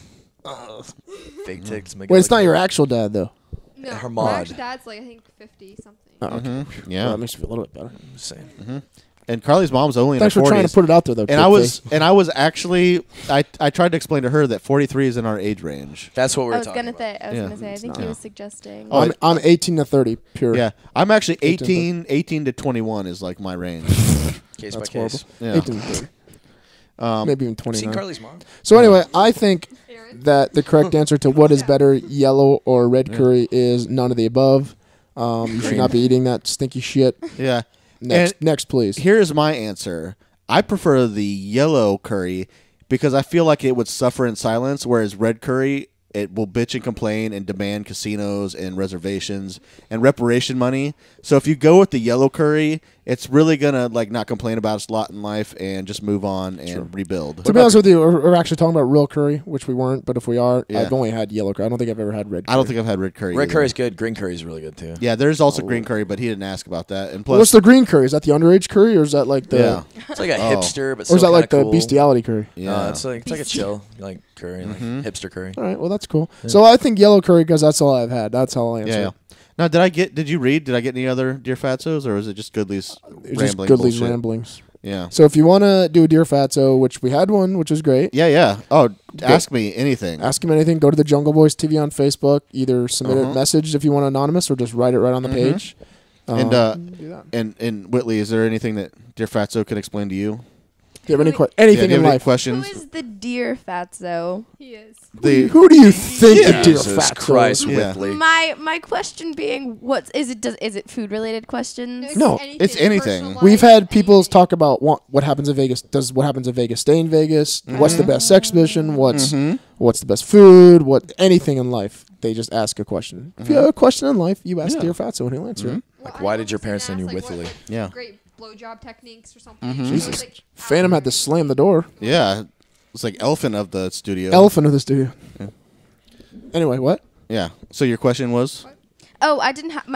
Fake ticks. Make it Wait, it's look not your good. actual dad, though. No, Her my mod. actual dad's like I think 50 something. Oh, okay. Well, Yeah. that makes me feel a little bit better. I'm just saying. And Carly's mom's only in Thanks her for 40s. trying to put it out there, though. and I was actually I tried to explain to her that 43 is in our age range. That's what we I were was talking gonna about. say. I was Yeah. gonna say. I think he was suggesting. Oh, I'm 18 to 30, pure. Yeah. I'm actually 18 18 to 21 is like my range. Case That's by case. Yeah. 18 to 30. Maybe even Seen 29. Carly's mom? So anyway, I think Aaron? that the correct answer to what is better, yellow or red curry, is none of the above. You should not be eating that stinky shit. Yeah. Next, please. Here's my answer. I prefer the yellow curry because I feel like it would suffer in silence, whereas red curry it will bitch and complain and demand casinos and reservations and reparation money. So if you go with the yellow curry, it's really gonna like not complain about its lot in life and just move on and rebuild. To be honest with you, we're actually talking about real curry, which we weren't. But if we are, Yeah. I've only had yellow curry. I don't think I've ever had red curry. I don't think I've had red curry. Red either. curry's good. Green curry's really good too. Yeah, there's also green curry, but he didn't ask about that. And plus, What's the green curry? Is that the underage curry, or is that like the? yeah, It's like a Oh. hipster, but Or is that still like kinda the cool. bestiality curry? yeah. It's like a chill like curry, like hipster curry. All right, well that's cool. So I think yellow curry because that's all I've had. That's all I answer. Yeah. Now, Did you read? Did I get any other Dear Fatzos, or was it just Goodley's It's just rambling Goodley's bullshit? ramblings. Yeah. So if you want to do a Dear Fatso, which we had one, which was great, Yeah. Oh, ask me anything. ask him anything. Go to the Jungle Boys TV on Facebook. Either submit a message if you want anonymous, or just write it right on the page. And do that. and Whitley, is there anything that Dear Fatso can explain to you? Do you have any Yeah, anything do you in have any life? Who questions? is the dear Fatso? He is. Who do you think the Dear Jesus Fatso Christ, is? Yeah. Whitley. My question being, is it food related questions? No, it's anything. personal We've life, had people anything. talk about what happens in Vegas. Does what happens in Vegas stay in Vegas? What's the best exhibition? What's the best food? What anything in life? They just ask a question. If you have a question in life, you ask Dear Fatso and he'll answer it. Well, Like, why I did your almost parents send you asked, like, Whitley? what, Yeah. Great blowjob techniques or something. Jesus. Like, Phantom had to slam the door. Yeah, it's like elephant of the studio. Elephant of the studio. Anyway, what? Yeah. So your question was? Oh, I didn't have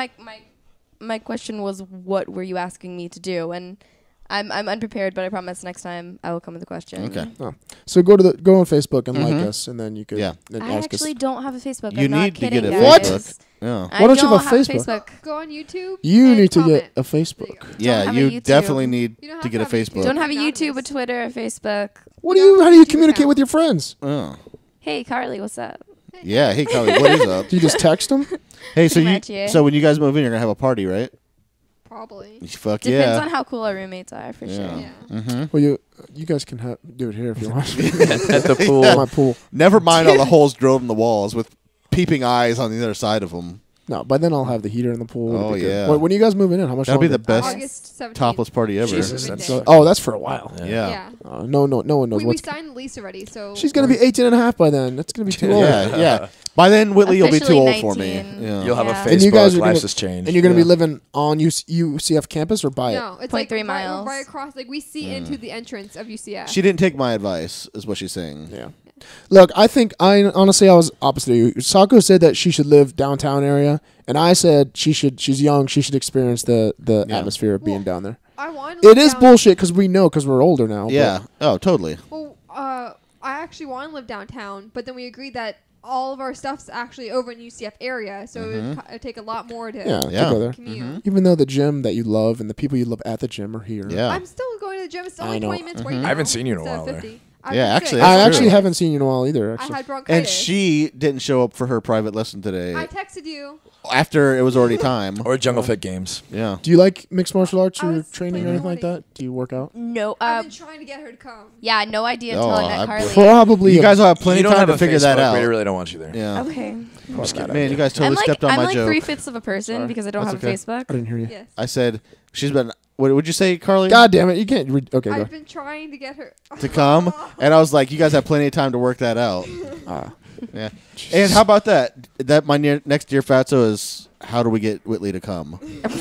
my question was, what were you asking me to do? And I'm unprepared, but I promise next time I will come with a question. Okay. Oh. So go on Facebook and like us, and then you could Yeah. then I ask actually us. don't have a Facebook. You I'm not need to get kidding, a What? guys. Yeah. I Why don't you have a Facebook? go on YouTube. You and need to comment. get a Facebook. Yeah, have a you YouTube. definitely need You don't to have get a to have YouTube. Facebook. Don't have a Anonymous. YouTube, a Twitter, a Facebook. What do You you? don't How have do you a YouTube communicate account. with your friends? Oh. Hey, Carly, what's up? Yeah. Hey, Carly, what is up? Do you just text them? Hey, so Pretty you much, yeah. so when you guys move in, you're gonna have a party, right? Probably. Fuck Depends yeah. on how cool our roommates are, for Yeah. sure. Yeah. Well, you guys can do it here if you want. At the pool. At my pool. Never mind all the holes drilled in the walls with peeping eyes on the other side of them. No, by then I'll have the heater in the pool. It'll Oh, be good. yeah. When are you guys moving in? How much? That'll be longer? the best August 17th. topless party ever. Jesus, Moving that's day. That's for a while. Yeah. Yeah. No one knows We what's. signed the lease already, so She's gonna be 18 and a half by then. That's gonna be too old. Yeah. By then, Whitley, you'll be too Officially old for me. 19. Yeah. You'll have Yeah. a Facebook. And you guys are Lives gonna- has changed. And you're gonna be Yeah. living on UCF campus or by it? No, it's 0.3 like miles. right across. Like we see into the entrance of UCF. She didn't take my advice, is what she's saying. Yeah. Look, I honestly was opposite of you. Sako said that she should live downtown area, and I said she's young, she should experience the Yeah. atmosphere of being Well, down there. I want. It is bullshit because we know because we're older now. Yeah. Oh, totally. Well, I actually want to live downtown, but then we agreed that all of our stuff's actually over in UCF area, so it'd take a lot more to Yeah, Yeah. to go there. commute. Even though the gym that you love and the people you love at the gym are here. Yeah. I'm still going to the gym. It's still I only know. 20 minutes away. I haven't now seen you in a instead of while there. 50. Yeah, actually, I that's actually true. haven't seen you in a while either. I Actually. had bronchitis. And she didn't show up for her private lesson today I texted you. after it was already time. Or Jungle Fit games. Yeah. Do you like mixed martial arts I or was training or playing anything like bowling. that? Do you work out? No, I've been trying to get her to come. yeah, no idea Oh, until I met I- Carly. Probably. You guys will have plenty You of don't time have to a figure that Facebook, out. We really don't want you there. Yeah. Okay. Man, you guys totally stepped on I'm my like joke. 3/5 of a person because I don't That's have okay. a Facebook. I didn't hear you. Yes. I said she's been. What would you say, Carly? God damn it! You can't. Okay, go. I've been trying to get her To come, and I was like, you guys have plenty of time to work that out. Ah. Yeah. And how about that? That my next Dear Fatso is how do we get Whitley to come?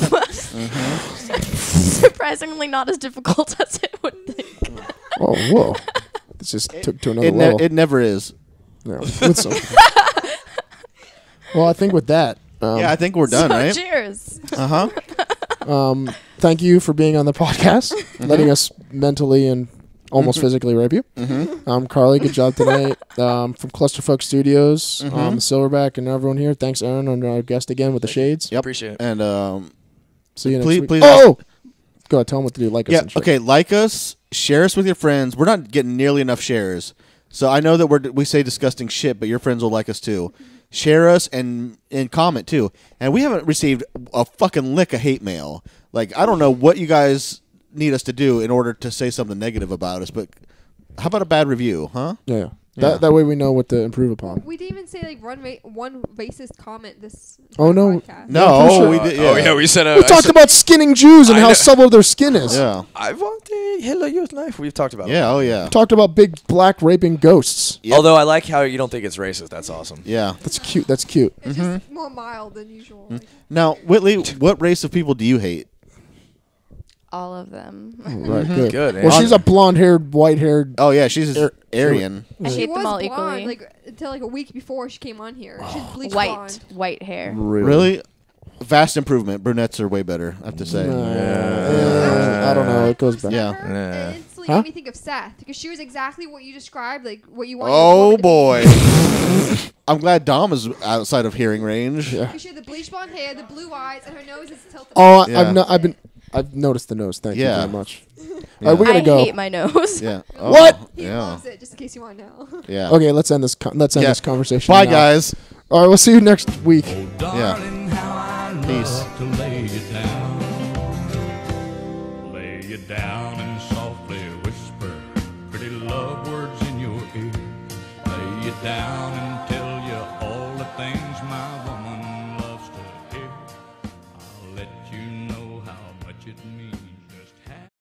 Surprisingly, not as difficult as it would think. Oh, whoa! This just took to another level. It never is. No. With some- well, I think with that, Yeah, I think we're done, So, right? cheers. Uh huh. thank you for being on the podcast, letting us mentally and almost physically rape you. Carly, good job tonight. From Clusterfuck Studios, the Silverback, and everyone here. Thanks, Aaron, and our guest again with the shades. Yep. Appreciate it. And See you next Please- week. please- Oh, go ahead. Tell them what to do. Like us. yeah, and shit. okay. Like us, share us with your friends. We're not getting nearly enough shares, so I know that we say disgusting shit, but your friends will like us too. Share us and comment too. And we haven't received a fucking lick of hate mail. Like I don't know what you guys need us to do in order to say something negative about us, but how about a bad review, huh? Yeah. That way we know what to improve upon. We didn't even say like one racist comment this. Oh, no. Podcast. No, Sure. we did. Yeah. Oh yeah, we said. We talked about skinning Jews and I how know. subtle their skin is. Yeah. I want the Hitler Youth knife. We've talked about. Yeah. Oh yeah. Talked about big black raping ghosts. Yep. Although I like how you don't think it's racist. That's awesome. Yeah. That's cute. That's cute. It's just more mild than usual. Like, Now, Whitley, what race of people do you hate? All of them. Right. Good. Good. Well, she's a blonde-haired, white-haired. Oh yeah, she's Aryan. I she hate was them all blonde, equally. like until like a week before she came on here. She's bleached White, blonde. white hair. Really? Vast improvement. Brunettes are way better, I have to say. I don't know. It goes back. Yeah. Her, Yeah. it instantly Huh? made me think of Seth because she was exactly what you described, like what you want. Oh boy. I'm glad Dom is outside of hearing range. Yeah. Because she had the bleach blonde hair, the blue eyes, and her nose is tilted. Oh, Yeah. I've noticed the nose. Thank you Yeah. very much. Yeah. All right, we gotta I go. hate my nose. Yeah. What? He Yeah. loves it, just in case you want to know. Yeah. Okay, let's end this. Let's end Yeah. this conversation. Bye, now. guys. All right, we'll see you next week. Darling, how I Peace. love to lay you down. Lay you down and softly whisper pretty love words in your ear. Lay you down and